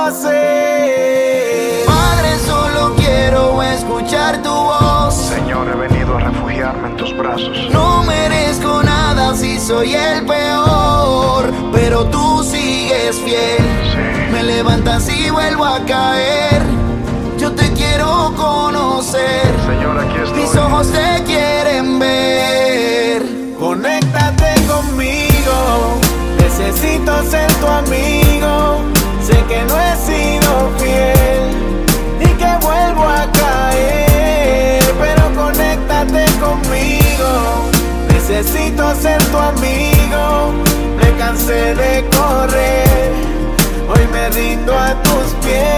hacer. Padre, solo quiero escuchar tu voz. Señor, he venido a refugiarme en tus brazos. No merezco nada si soy el peor, pero tú sigues fiel. Sí. Me levantas y vuelvo a caer. Yo te quiero conocer. Señor, aquí estoy. Mis ojos te quieren ver. Conéctate conmigo, necesito ser tu amigo. Sé que no he sido fiel y que vuelvo a caer, pero conéctate conmigo. Necesito ser tu amigo. Me cansé de correr, hoy me rindo a tus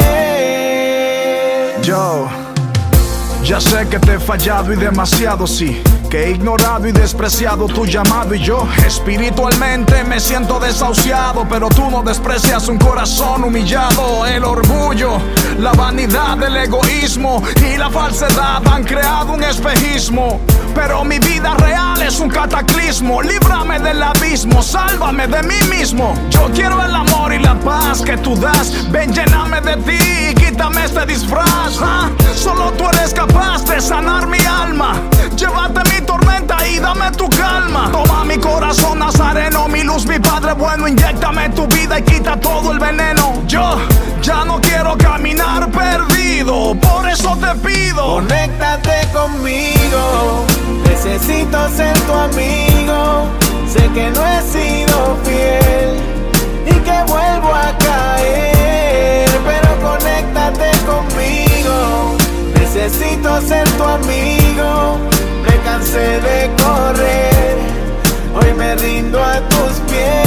pies. Yo ya sé que te he fallado y demasiado, sí, que he ignorado y despreciado tu llamado. Y yo espiritualmente me siento desahuciado, pero tú no desprecias un corazón humillado. El orgullo, la vanidad, el egoísmo y la falsedad han creado un espejismo, pero mi vida real es un cataclismo. Líbrame del abismo, sálvame de mí mismo. Yo quiero el amor y la paz que tú das. Ven, lléname de ti y quítame este disfraz. Solo tú eres capaz de sanar mi alma. Llévate mi tormenta y dame tu calma. Toma mi corazón nazareno, mi luz, mi Padre bueno. Inyéctame tu vida y quita todo el veneno. Yo ya no quiero caminar perdido, por eso te pido. Conéctate conmigo, necesito ser tu amigo. Sé que no he sido fiel y que vuelvo a caer, pero conéctate conmigo. Necesito ser tu amigo. Me cansé de correr, hoy me rindo a tus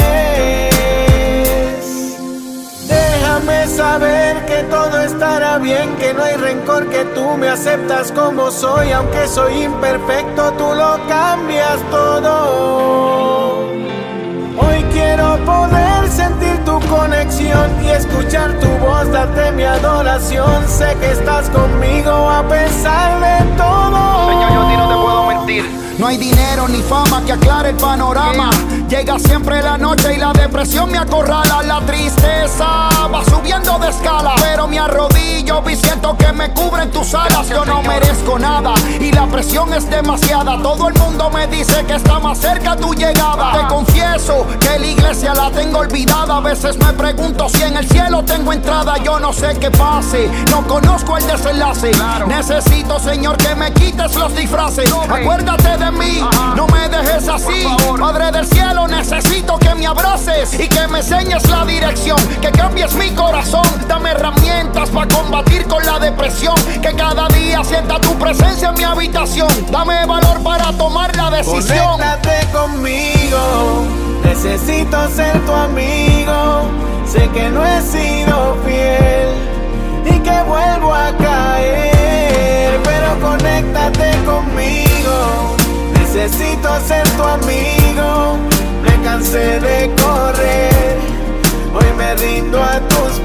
pies. Déjame saber que todo estará bien, que no hay rencor, que tú me aceptas como soy. Aunque soy imperfecto, tú lo cambias todo. Hoy quiero poder sentir tu conexión y escuchar tu voz, darte mi adoración. Sé que estás conmigo a pesar de todo. Señor, yo a ti no te puedo mentir. No hay dinero ni fama que aclare el panorama. Llega siempre la noche y la depresión me acorrala. La tristeza va subiendo de escala, pero me arrodillo y siento que me cubren tus alas. Yo no merezco nada y la presión es demasiada. Todo el mundo me dice que está más cerca tu llegada. Te confieso que la iglesia la tengo olvidada. A veces me pregunto si en el cielo tengo entrada. Yo no sé qué pase, no conozco el desenlace. Necesito, Señor, que me quites los disfraces. Acuérdate de mí, no me dejes así. Padre del cielo, necesito que me abraces y que me enseñes la dirección, que cambies mi corazón. Dame herramientas para combatir con la depresión, que cada día sienta tu presencia en mi habitación. Dame valor para tomar la decisión. Conéctate conmigo, necesito ser tu amigo. Sé que no he sido fiel y que vuelvo a caer, pero conéctate conmigo. Necesito ser tu amigo. Me cansé de correr, hoy me rindo a tus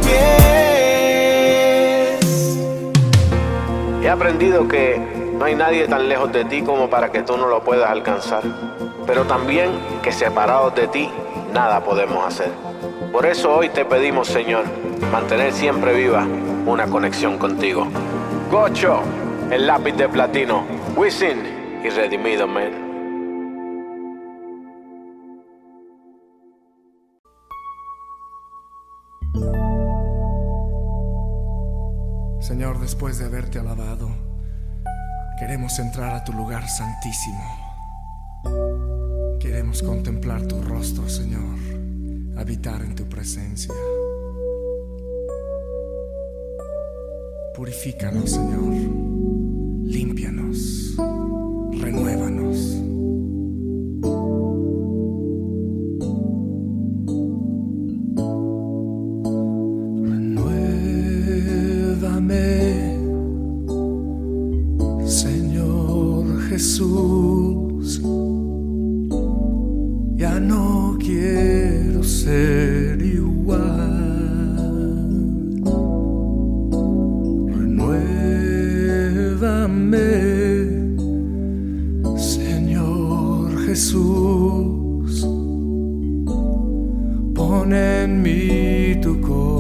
pies. He aprendido que no hay nadie tan lejos de ti como para que tú no lo puedas alcanzar, pero también que separados de ti nada podemos hacer. Por eso hoy te pedimos, Señor, mantener siempre viva una conexión contigo. Gocho, el lápiz de platino, Wisin y Redimido, man. Señor, después de haberte alabado, queremos entrar a tu lugar santísimo. Queremos contemplar tu rostro, Señor, habitar en tu presencia. Purifícanos, Señor, límpianos, renuévanos. Señor Jesús, no quiero ser igual. Renuévame, Señor Jesús. Pon en mí tu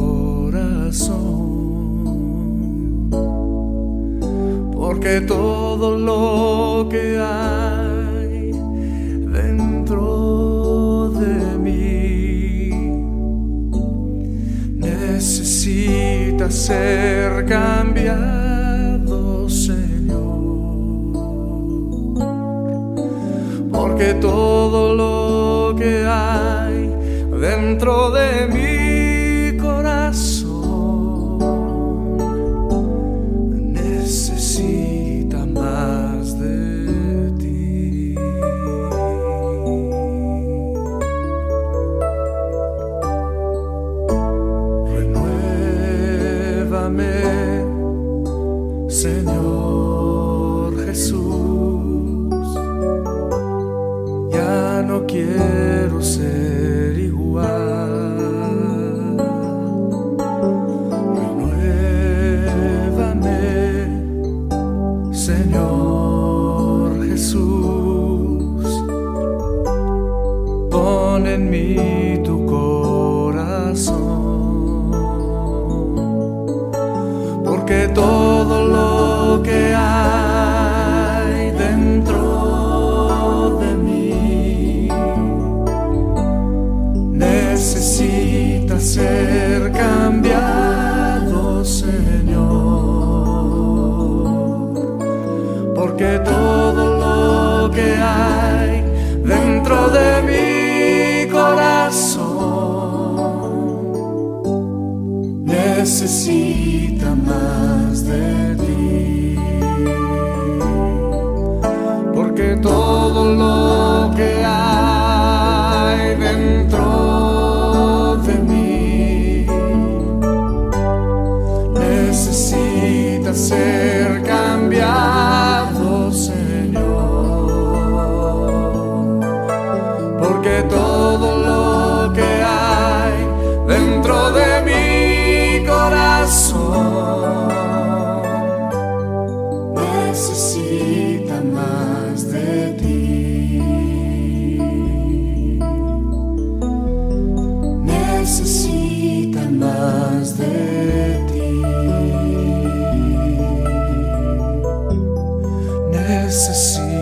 corazón, porque todo lo que hay dentro de mí necesita ser cambiado, Señor, porque todo lo que hay dentro de mi corazón necesita más de ti. Renuévame, Señor Jesús. Ya no quiero ser igual. Renuévame, Señor Jesús. Pon en mí tu corazón, porque todo lo que hay dentro de mí necesita ser cambiado, Señor, porque todo lo que hay dentro de mi corazón necesita más de ti, porque todo lo que hay dentro de mí necesita ser cambiado, Señor, porque todo lo que hay dentro de mi corazón necesita más de ti, necesita más de ti, necesita